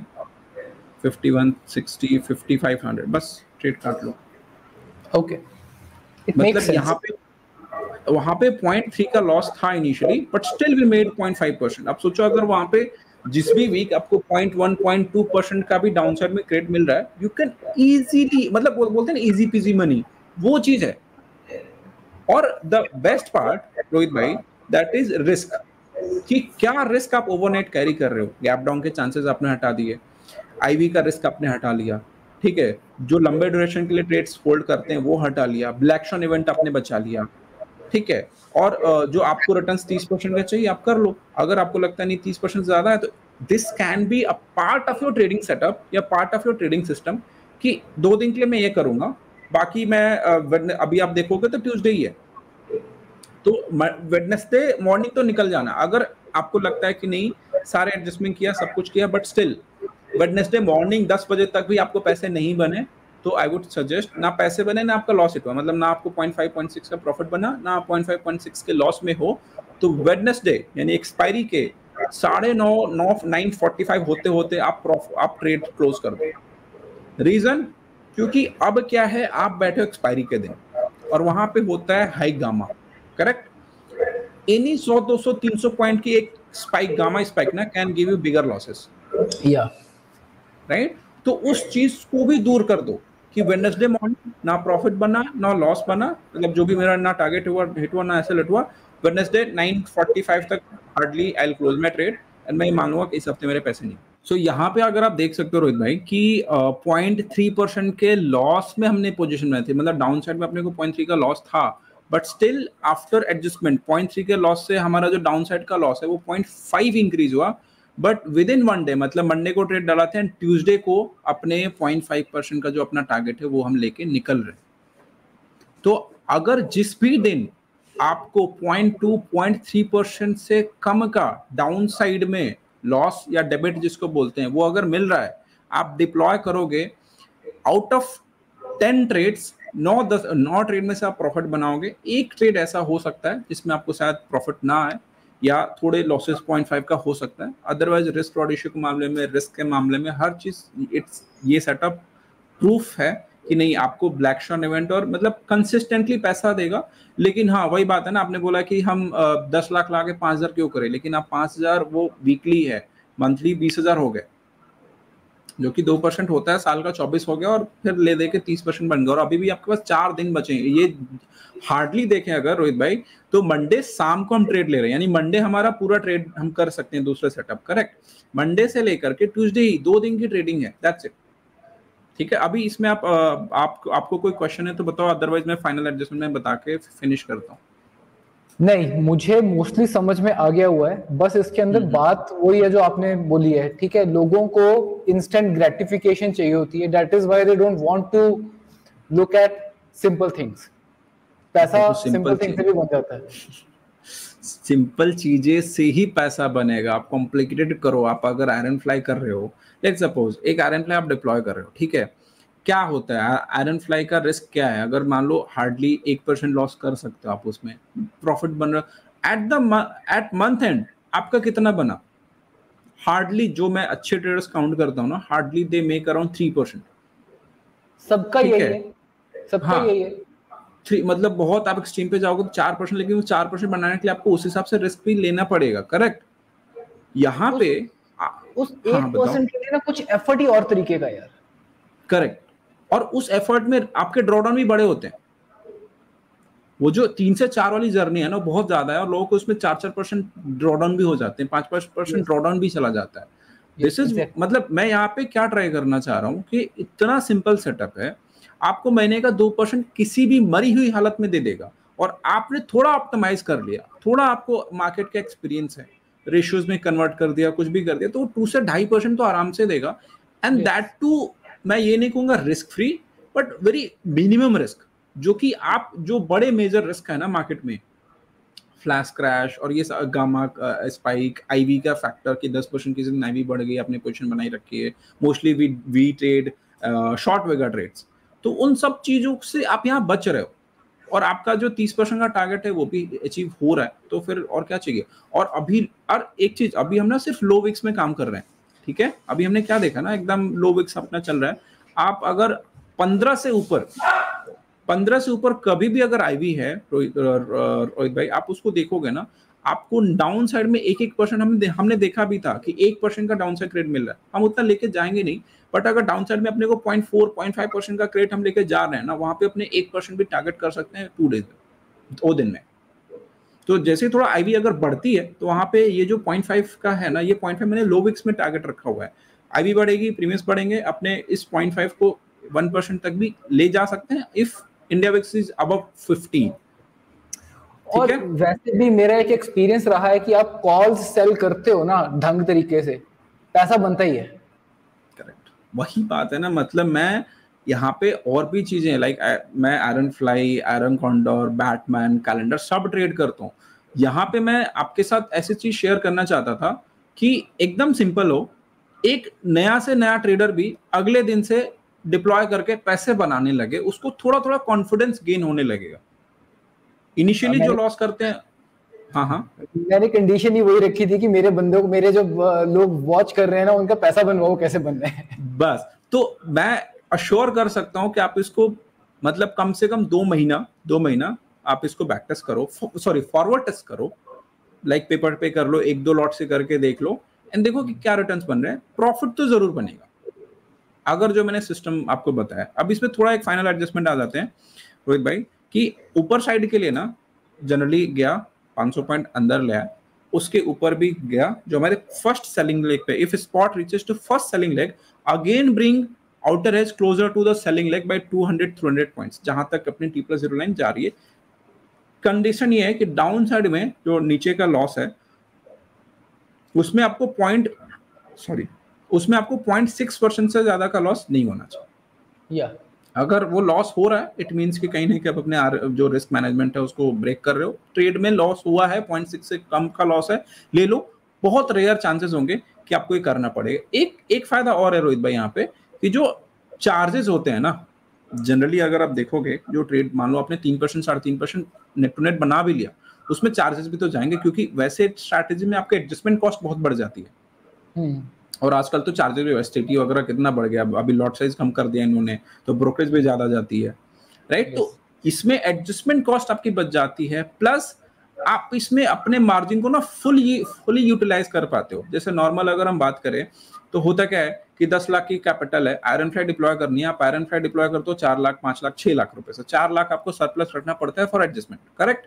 51, 60, 5500, बस ट्रेड काट लो। ओके मतलब यहाँ पे वहां पे 0.3 का लॉस था initially, but still we made 0.5%। अब सोचो अगर वहां पे जिस भी वीक आपको 0.1 0.2% का भी डाउन साइड में क्रेडिट मिल रहा है, यू कैन इजीली, मतलब बोलते हैं ना इजी पीजी मनी, वो चीज है। और द बेस्ट पार्ट रोहित भाई, दैट इज रिस्क। कि क्या रिस्क आप ओवरनाइट कैरी कर रहे हो। गैप डाउन के चांसेस आपने हटा दिए, आईवी का रिस्क आपने हटा लिया, ठीक है, जो लंबे ड्यूरेशन के लिए ट्रेड्स होल्ड करते हैं वो हटा लिया, ब्लैक शॉन इवेंट आपने बचा लिया, ठीक है। और जो आपको रिटर्न्स 30% का चाहिए आप कर लो, अगर आपको लगता है नहीं 30% ज्यादा है तो this can be a part of your trading setup या part of your trading system, कि 2 दिन के लिए मैं ये करूंगा, बाकी मैं अभी आप देखोगे तो ट्यूसडे ही है, तो वेडनेसडे मॉर्निंग तो निकल जाना। अगर आपको लगता है कि नहीं सारे एडजस्टमेंट किया, सब कुछ किया, बट स्टिल वेडनेसडे मॉर्निंग 10 बजे तक भी आपको पैसे नहीं बने, तो आई वुड सजेस्ट, ना पैसे बने ना आपका लॉस हुआ, मतलब ना आपको 0.5 0.6 का प्रॉफिट बना ना आप 0.5 0.6 के लॉस में हो, तो वेडनेसडे यानी एक्सपायरी के 9:45 होते होते आप ट्रेड क्लोज कर दो। रीजन, क्योंकि अब क्या है, आप बैठे हो एक्सपायरी के दिन और वहां पे होता है high gamma, correct. Any 100 200 300 point की एक स्पाइक, गामा स्पाइक ना, can give you bigger losses, या राइट। तो उस चीज को भी दूर कर दो कि वेडनेसडे मॉर्निंग ना प्रॉफिट बना ना लॉस बना, मतलब जो भी मेरा ना टारगेट हुआ हिट हुआ ना ऐसे हिट हुआ, वेडनेसडे 9:45 तक hardly I will close my trade and मैं ये मानूंगा कि इस हफ्ते मेरे पैसे नहीं। सो यहाँ पे अगर आप देख सकते हो रोहित भाई कि 0.3% के लॉस में हमने पोजीशन में थे, मतलब डाउन साइड में अपने को 0.3 का लॉस था, बट स्टिल आफ्टर एडजस्टमेंट 0.3 के लॉस से हमारा जो डाउन साइड का लॉस है वो 0.5 इंक्रीज हुआ, बट विद इन 1 डे, मतलब मंडे को ट्रेड डाला था एंड ट्यूसडे को अपने 0.5% का जो अपना टारगेट है वो हम लेके निकल रहे। तो अगर जिस भी दिन आपको 0.2 0.3% से कम का डाउन साइड में लॉस या डेबिट जिसको बोलते हैं वो अगर मिल रहा है, आप डिप्लॉय करोगे, आउट ऑफ 10 ट्रेड्स 9 ट्रेड में से आप प्रॉफिट बनाओगे। एक ट्रेड ऐसा हो सकता है जिसमें आपको शायद प्रॉफिट ना आए या थोड़े लॉसेस 0.5 का हो सकता है, अदरवाइज रिस्क प्रोडिशन के मामले में, रिस्क के मामले में हर चीज इट्स ये सेटअप प्रूफ है कि नहीं आपको ब्लैक शॉन इवेंट और मतलब कंसिस्टेंटली पैसा देगा। लेकिन हाँ वही बात है ना, आपने बोला कि हम 10 लाख ला के 5,000 क्यों करें, लेकिन आप 5,000 वो वीकली है, मंथली 20,000 हो गए, जो कि 2% होता है, साल का 24 हो गया और फिर ले दे के 30% बन गया, और अभी भी आपके पास 4 दिन बचे हैं। ये हार्डली देखें अगर रोहित भाई, तो मंडे शाम को हम ट्रेड ले रहे हैं, यानी मंडे हमारा पूरा ट्रेड हम कर सकते हैं दूसरे सेटअप, करेक्ट। मंडे से लेकर के ट्यूसडे ही 2 दिन की ट्रेडिंग है, दैट्स इट। ठीक है, अभी इसमें आपको कोई क्वेश्चन है तो बताओ, अदरवाइज मैं फाइनल एडजस्टमेंट में बता के फिनिश करता हूँ। नहीं, मुझे मोस्टली समझ में आ गया हुआ है, बस इसके अंदर बात वही है जो आपने बोली है, ठीक है। लोगों को इंस्टेंट ग्रेटिफिकेशन चाहिए होती है, that is why they don't want to look at simple things. पैसा सिंपल थिंग से भी बन जाता है। सिंपल चीजें से ही पैसा बनेगा, आप कॉम्प्लिकेटेड करो। आप अगर आयरन फ्लाई कर रहे हो, लेट्स सपोज एक आयरन फ्लाई आप डिप्लॉय कर रहे हो, ठीक है, क्या होता है आयरन फ्लाई का रिस्क क्या है, अगर मान लो हार्डली 1% लॉस कर सकते हो आप, उसमें प्रॉफिट बन रहा एट मंथ एंड आपका कितना बना, हार्डली, जो मैं अच्छे ट्रेडर्स काउंट करता हूँ ना, हार्डली दे मेक अराउंड 3%। सबका यही है, सबका यही है। 3 मतलब बहुत आप एक्सट्रीम पे जाओगे तो 4%, लेकिन वो 4% बनाने के लिए आपको उस हिसाब से रिस्क भी लेना पड़ेगा, करेक्ट। यहाँ पे उस 1% के लिए ना कुछ एफर्ट ही और तरीके का यार, करेक्ट। और उस एफर्ट में आपके ड्रॉडाउन भी बड़े होते हैं। वो जो 3 से 4 वाली जर्नी है ना बहुत ज्यादा है, और लोगों को उसमें 4% ड्रॉडाउन भी हो जाते हैं, 5% ड्रॉडाउन भी चला जाता है। दिस इज मतलब मैं यहाँ पे क्या ट्राई करना चाह रहा हूँ कि इतना सिंपल सेटअप है, आपको महीने का 2% किसी भी मरी हुई हालत में दे देगा, और आपने थोड़ा ऑप्टिमाइज कर लिया, थोड़ा आपको मार्केट का एक्सपीरियंस है, रेशियोज में कन्वर्ट कर दिया, कुछ भी कर दिया, तो 2 से 2.5% तो आराम से देगा। एंड दैट टू, मैं ये नहीं कहूंगा risk free, but very minimum risk, जो कि आप जो बड़े मेजर रिस्क है ना मार्केट में, फ्लैश क्रैश और ये गामा स्पाइक, आईवी का फैक्टर कि 10% किसी दिन आईवी बढ़ गई, अपनी पोजीशन बनाई रखी है, mostly we trade short vega trades, तो उन सब चीजों से आप यहाँ बच रहे हो, और आपका जो 30% का टारगेट है वो भी अचीव हो रहा है, तो फिर और क्या चाहिए। और अभी और एक चीज, अभी हम ना सिर्फ लो विक्स में काम कर रहे हैं, ठीक है, अभी हमने क्या देखा ना, एकदम लो विक्स अपना चल रहा है। आप अगर 15 से ऊपर कभी भी अगर आईवी है रोहित भाई, आप उसको देखोगे ना, आपको डाउन साइड में 1% हमने देखा भी था कि 1% का डाउन साइड क्रेडिट मिल रहा है, हम उतना लेके जाएंगे नहीं, बट अगर डाउन साइड में अपने को 0.4 0.5% का क्रेडिट हम लेके जा रहे हैं ना, वहां पे अपने 1% भी टारगेट कर सकते हैं 2 डेज में, 2 दिन में। तो जैसे थोड़ा आईवी अगर बढ़ती है तो वहां पे ये जो 0.5 का है ना, ये 0.5 मैंने लो विक्स में टारगेट रखा हुआ है। आईवी बढ़ेगी, प्रीमियम्स बढ़ेंगे, अपने इस 0.5 को 1% तक भी ले जा सकते हैं if India VIX is above 15। ठीक और है, वैसे भी मेरा एक एक्सपीरियंस रहा है कि आप कॉल्स सेल करते हो ना ढंग तरीके से, पैसा बनता ही है। करेक्ट, वही बात है ना। मतलब मैं यहाँ पे और भी चीजें लाइक मैं iron fly, iron condor, Batman, calendar सब ट्रेड करता हूँ। यहाँ पे मैं आपके साथ ऐसी चीज शेयर करना चाहता था कि एकदम सिंपल हो, एक नया से नया ट्रेडर भी अगले दिन से डिप्लॉय करके पैसे बनाने लगे, उसको थोड़ा थोड़ा कॉन्फिडेंस गेन होने लगेगा। इनिशियली जो मैंने लॉस करते हैं, हाँ हाँ, मैंने कंडीशन ही वही रखी थी कि मेरे बंदों को, मेरे जो लोग वॉच कर रहे हैं ना, उनका पैसा बनवाओ कैसे बन रहे हैं। बस तो मैं अश्योर कर सकता हूं कि आप इसको मतलब कम से कम 2 महीना आप इसको बैक टेस्ट करो, सॉरी फॉरवर्ड टेस्ट करो, लाइक पेपर पे कर लो, 1-2 लॉट से करके देख लो एंड देखो कि क्या रिटर्न्स बन रहे हैं। प्रॉफिट तो जरूर बनेगा अगर जो मैंने सिस्टम आपको बताया। अब इसमें थोड़ा एक फाइनल एडजस्टमेंट आ जाते हैं रोहित भाई, कि ऊपर साइड के लिए ना जनरली गया 500 पॉइंट अंदर ले आया, उसके ऊपर भी गया जो हमारे फर्स्ट सेलिंग लेग पे, if spot reaches to first selling leg again bring outer edge closer to the selling leg by 200-300 points, जहां तक अपनी T+0 लाइन जा रही है। कंडीशन ये है कि डाउन साइड में जो नीचे का लॉस है उसमें आपको उसमें आपको 0.6% से ज्यादा का लॉस नहीं होना चाहिए। या अगर वो लॉस हो रहा है इट मीन्स कि कहीं ना कहीं आप अपने जो रिस्क मैनेजमेंट है उसको ब्रेक कर रहे हो। ट्रेड में लॉस हुआ है, 0.6 से कम का लॉस है, ले लो। बहुत रेयर चांसेस होंगे कि आपको ये करना पड़ेगा। एक फायदा और है रोहित भाई यहाँ पे, कि जो चार्जेस होते हैं ना, जनरली अगर आप देखोगे जो ट्रेड मान लो आपने 3% 3.5% नेट टू नेट बना भी लिया, उसमें चार्जेस भी तो जाएंगे, क्योंकि वैसे स्ट्रैटेजी में आपके एडजस्टमेंट कॉस्ट बहुत बढ़ जाती है। और आजकल तो चार्जेस भी एसटीटी वगैरह कितना बढ़ गया, अभी लॉट साइज कम कर दिया इन्होंने, तो ब्रोकरेज भी ज्यादा जाती है, राइट। तो इसमें एडजस्टमेंट कॉस्ट आपकी बच जाती है, प्लस आप इसमें अपने मार्जिन को ना फुली यूटिलाइज कर पाते हो। जैसे नॉर्मल अगर हम बात करें तो होता क्या है कि 10 लाख की कैपिटल है, आयरन फ्लाई डिप्लॉय करनी है, आप आयरन फ्लाई डिप्लॉय करते हो 4 लाख 5 लाख 6 लाख रुपए से, 4 लाख आपको सरप्लस रखना पड़ता है फॉर एडजस्टमेंट, करेक्ट।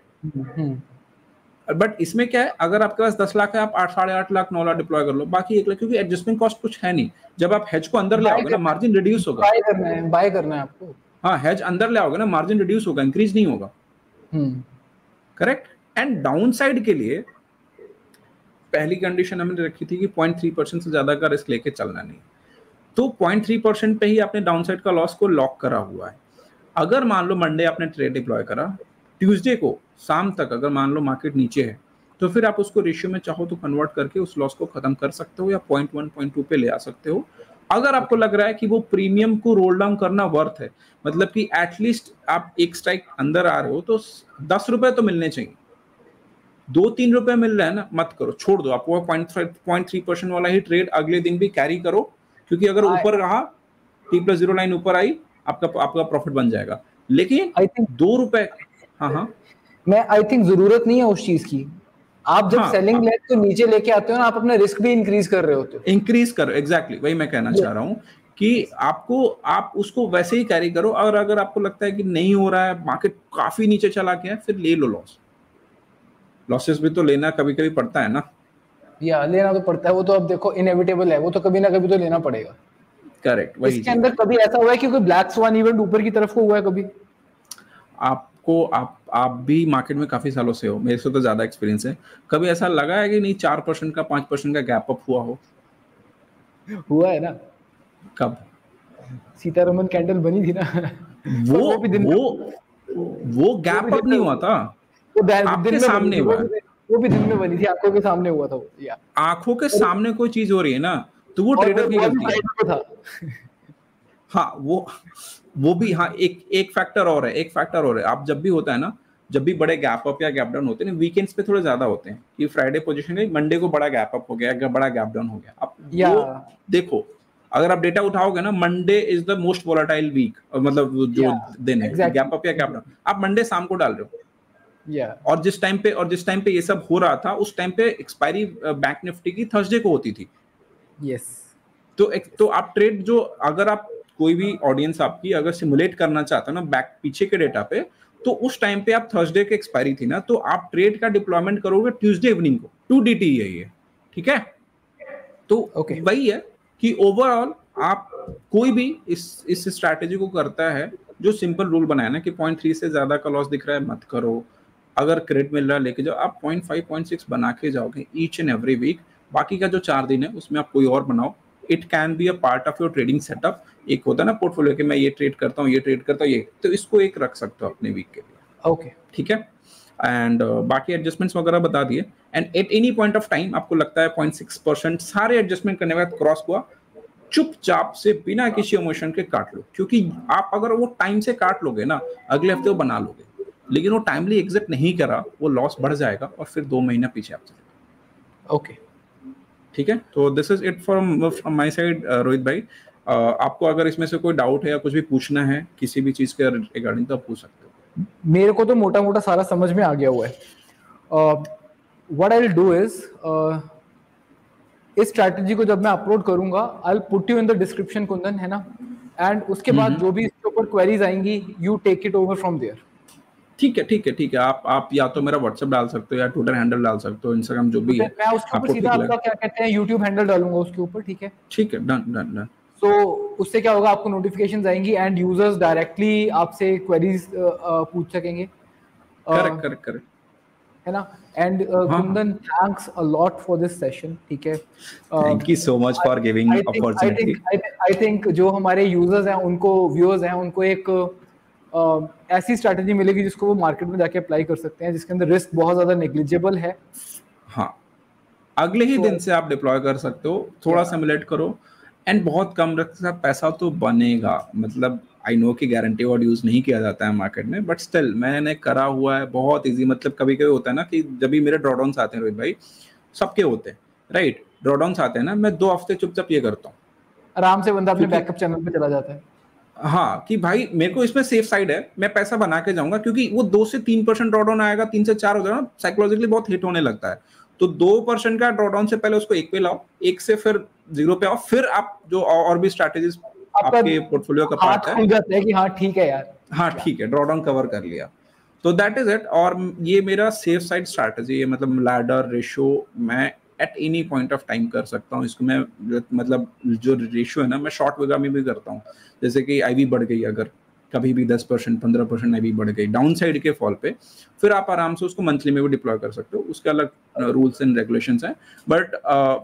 बट इसमें क्या है, अगर आपके पास 10 लाख है, आप 8-8.5 लाख 9 लाख डिप्लॉय कर लो, बाकी 1 लाख, क्योंकि एडजस्टमेंट कॉस्ट कुछ है नहीं। जब आप हेज को अंदर ले आओगे ना, मार्जिन रिड्यूस होगा। बाय करना है आपको। हाँ, हेज अंदर ले आओगे ना, मार्जिन रिड्यूस होगा, इंक्रीज नहीं होगा, करेक्ट। एंड डाउन साइड के लिए पहली कंडीशन हमने रखी थी कि 0.3% से ज्यादा का रिस्क लेके चलना नहीं, तो 0.3% पे ही आपने डाउन साइड का लॉस को लॉक करा हुआ है। अगर मान लो मंडे आपने ट्रेड डिप्लॉय करा, ट्यूसडे को शाम तक अगर मान लो मार्केट नीचे है, तो फिर आप उसको रेशियो में चाहो तो कन्वर्ट करके उस लॉस को खत्म कर सकते हो, या 0.1 0.2 पे ले आ सकते हो। अगर आपको लग रहा है कि वो प्रीमियम को रोल डाउन करना वर्थ है, मतलब कि एटलीस्ट आप एक स्ट्राइक अंदर आ रहे हो, तो 10 रुपए तो मिलने चाहिए। 2-3 रुपए मिल रहा है ना, मत करो, छोड़ दो। आपको 0.3% वाला ही ट्रेड अगले दिन भी कैरी करो, क्योंकि अगर ऊपर रहा, T+0 लाइन ऊपर आई, आपका प्रॉफिट बन जाएगा। लेकिन आई थिंक 2 रुपए, हाँ मैं आई थिंक जरूरत नहीं है उस चीज की। आप जब सेलिंग लेग को नीचे लेके आते हो ना, आप अपना रिस्क भी इंक्रीज कर रहे होते हो। इंक्रीज करो, एग्जैक्टली वही मैं कहना चाह रहा हूँ कि आप उसको वैसे ही कैरी करो। और अगर आपको लगता है कि नहीं हो रहा है, मार्केट काफी नीचे चला गया, फिर ले लो लॉसेस भी तो लेना कभी कभी पड़ता है ना। या लेना तो पड़ता है, वो तो अब देखो इनएविटेबल है, वो तो कभी ना कभी तो लेना पड़ेगा। करेक्ट, वही इसके अंदर कभी ऐसा हुआ है कि कोई ब्लैक स्वान इवेंट ऊपर की तरफ को हुआ है कभी? आप भी मार्केट में काफी सालों से हो, मेरे से तो ज्यादा एक्सपीरियंस है। कभी ऐसा लगा है कि नहीं 4% का 5% का गैप अप हुआ हो? हुआ है ना। कब? सीतारमन कैंडल बनी थी ना। वो गैप अप नहीं हुआ था, आपके सामने हुआ। वो भी दिन में बनी थी, आंखों के सामने हुआ था वो। या आंखों के सामने कोई चीज हो रही है ना, तो वो ट्रेडर की गलती है। था। हाँ, वो भी, हाँ, एक फैक्टर और है। आप जब भी होता है ना, जब भी बड़े गैप अप या गैप डाउन होते हैं ना, वीकेंड्स पे थोड़े ज्यादा होते हैं कि फ्राइडे पोजीशन है, मंडे को बड़ा गैप अप हो गया, बड़ा गैप डाउन हो गया। आप वो देखो, अगर आप डेटा उठाओगे ना, Monday is the most volatile week, मतलब जो दिन है गैप अप या गैप डाउन, आप मंडे शाम को डाल रहे हो। और जिस टाइम पे ये सब हो रहा था, उस टाइम पे एक्सपायरी बैंक निफ्टी की थर्सडे को होती थी। तो आप ट्रेड जो, अगर आप कोई भी ऑडियंस आपकी अगर सिमुलेट करना चाहता है ना बैक पीछे के डेटा पे, तो उस टाइम पे आप थर्सडे की एक्सपायरी थी ना, तो आप ट्रेड का डिप्लॉयमेंट करोगे ट्यूसडे इवनिंग को 2 DTE है ये, ठीक है। तो वही है कि ओवरऑल आप कोई भी इस स्ट्रैटेजी को करता है, जो सिंपल रूल बनाया ना कि 0.3 से ज्यादा का लॉस दिख रहा है मत करो, अगर क्रेडिट मिल रहा है लेके जाओ, आप 0.5 0.6 बना के जाओगे ईच एंड एवरी वीक। बाकी का जो 4 दिन है उसमें आप कोई और बनाओ, it can be a part of your trading setup. एक होता है ना पोर्टफोलियो कि मैं ये ट्रेड करता हूँ, ये ट्रेड करता हूँ, ये, तो इसको एक रख सकते हो अपने वीक के लिए। ओके, ठीक है। एंड बाकी एडजस्टमेंट्स वगैरह बता दिए। And at any point of time आपको लगता है 0.6% सारे एडजस्टमेंट करने के बाद क्रॉस हुआ, चुपचाप से बिना किसी इमोशन के काट लो, क्योंकि आप अगर वो टाइम से काट लोगे ना, अगले हफ्ते वो बना लोगे, लेकिन वो टाइमली एग्जिट नहीं करा, वो लॉस बढ़ जाएगा और फिर 2 महीना पीछे आप चले। ओके, ठीक है। तो this is it from my side Rohit भाई। आपको अगर इसमें से कोई डाउट है या कुछ भी पूछना है किसी भी चीज के रिगार्डिंग तो आप पूछ सकते हो। मेरे को तो मोटा मोटा सारा समझ में आ गया हुआ है। What I will do is, इस स्ट्रैटेजी को जब मैं अपलोड करूंगा, I will put you in the description Kundan, है ना, एंड उसके बाद जो भी इसके ऊपर क्वेरीज आएंगी, you take it over from there. ठीक है, ठीक है, ठीक है। आप या तो मेरा व्हाट्सएप डाल सकते हो या ट्विटर हैंडल डाल सकते हो, इंस्टाग्राम, जो भी है। मैं उसके ऊपर सीधा आपका क्या कहते हैं यूट्यूब हैंडल डालूंगा उसके ऊपर, ठीक है? ठीक है, डन डन डन। तो उससे क्या होगा, आपको नोटिफिकेशंस आएंगी एंड यूजर्स डायरेक्टली आपसे क्वेरीज पूछ सकेंगे। करेक्ट करेक्ट करेक्ट, है ना। And Kundan, thanks a lot for this session, ठीक है। Thank you so much for giving opportunity. I think जो हमारे यूजर्स हैं, उनको, व्यूअर्स हैं, उनको एक ऐसी स्ट्रैटेजी मिलेगी जिसको वो मार्केट में जाके अप्लाई कर सकते हैं, जिसके अंदर रिस्क बहुत ज्यादा नेग्लिजिबल है। हाँ, अगले ही दिन से आप डिप्लॉय कर सकते हो, थोड़ा सिमुलेट करो एंड बहुत कम रिस्क का पैसा तो बनेगा। मतलब आई नो कि गारंटी वर्ड यूज नहीं किया जाता है मार्केट में, बट स्टिल मैंने करा हुआ है, बहुत इजी। मतलब कभी कभी होता है ना कि जब भी मेरे ड्रॉडाउन्स आते हैं रोहित भाई, सबके होते हैं राइट, ड्रॉडाउन्स आते हैं ना, मैं 2 हफ्ते चुपचाप ये करता हूँ, आराम से बंदा अपने बैकअप चैनल पे चला जाता है। हाँ, कि भाई मेरे को इसमें सेफ साइड है, मैं पैसा बना के जाऊंगा, क्योंकि वो 2 से 3% ड्रॉडाउन आएगा, 3 से 4 हो जाएगा, साइकोलॉजिकली बहुत हिट होने लगता है। तो 2% का ड्रॉडाउन से पहले उसको 1 पे लाओ, 1 से फिर 0 पे आओ, फिर आप जो और भी स्ट्रैटेजीज आपके पोर्टफोलियो का पार्ट है, खुल जाता है कि हाँ ठीक है यार, हाँ ठीक है, ड्रॉडाउन कवर कर लिया, तो दैट इज इट। और ये मेरा सेफ साइड स्ट्रैटेजी है, मतलब लैडर रेशियो मैं at any point of time कर सकता हूँ इसको। मैं मतलब जो रेशियो है ना, मैं शॉर्ट वगैरह में भी करता हूँ, जैसे कि आईवी बढ़ गई, अगर कभी भी 10% 15% आईवी बढ़ गई डाउन साइड के फॉल पे, फिर आप आराम से उसको मंथली में भी डिप्लॉय कर सकते हो, उसके अलग रूल्स एंड रेगुलेशंस हैं। बट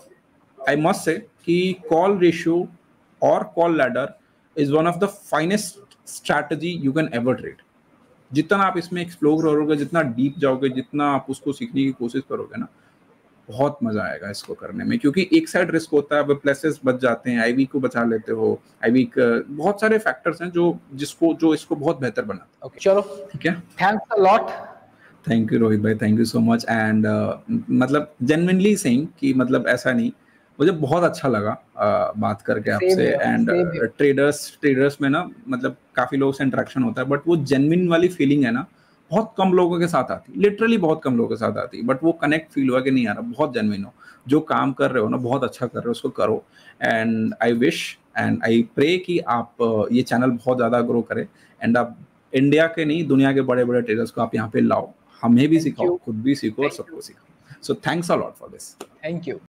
आई मस्ट से कि कॉल रेशियो और call ladder is one of the finest strategy you can ever trade. जितना आप इसमें एक्सप्लोर करोगे, जितना डीप जाओगे, जितना आप उसको सीखने की कोशिश करोगे ना, बहुत मजा आएगा इसको करने में, क्योंकि एक साइड रिस्क होता है, प्लेसेस बच जाते हैं, आईवी को बचा लेते हो, आईवी बहुत सारे फैक्टर्स हैं जो इसको बहुत बेहतर बनाते हैं। चलो ठीक है, thanks a lot. Thank you Rohit भाई, thank you so much. And मतलब जेन्युइनली सेइंग कि मतलब ऐसा नहीं, मुझे बहुत अच्छा लगा बात करके आपसे। एंड ट्रेडर्स में ना, मतलब काफी लोगों से इंटरेक्शन होता है, बट वो जेन्युइन वाली फीलिंग है ना, बहुत कम लोगों के साथ आती, लिटरली बहुत कम लोगों के साथ आती, बट वो कनेक्ट फील हुआ कि नहीं यार बहुत जेन्युइन हो, जो काम कर रहे हो ना बहुत अच्छा कर रहे हो, उसको करो। And I wish and I pray कि आप ये चैनल बहुत ज़्यादा ग्रो करे, एंड आप इंडिया के नहीं दुनिया के बड़े बड़े ट्रेडर्स को आप यहाँ पे लाओ, हमें भी सिखाओ, खुद भी सीखो और सबको सिखाओ। So thanks a lot for this. Thank you.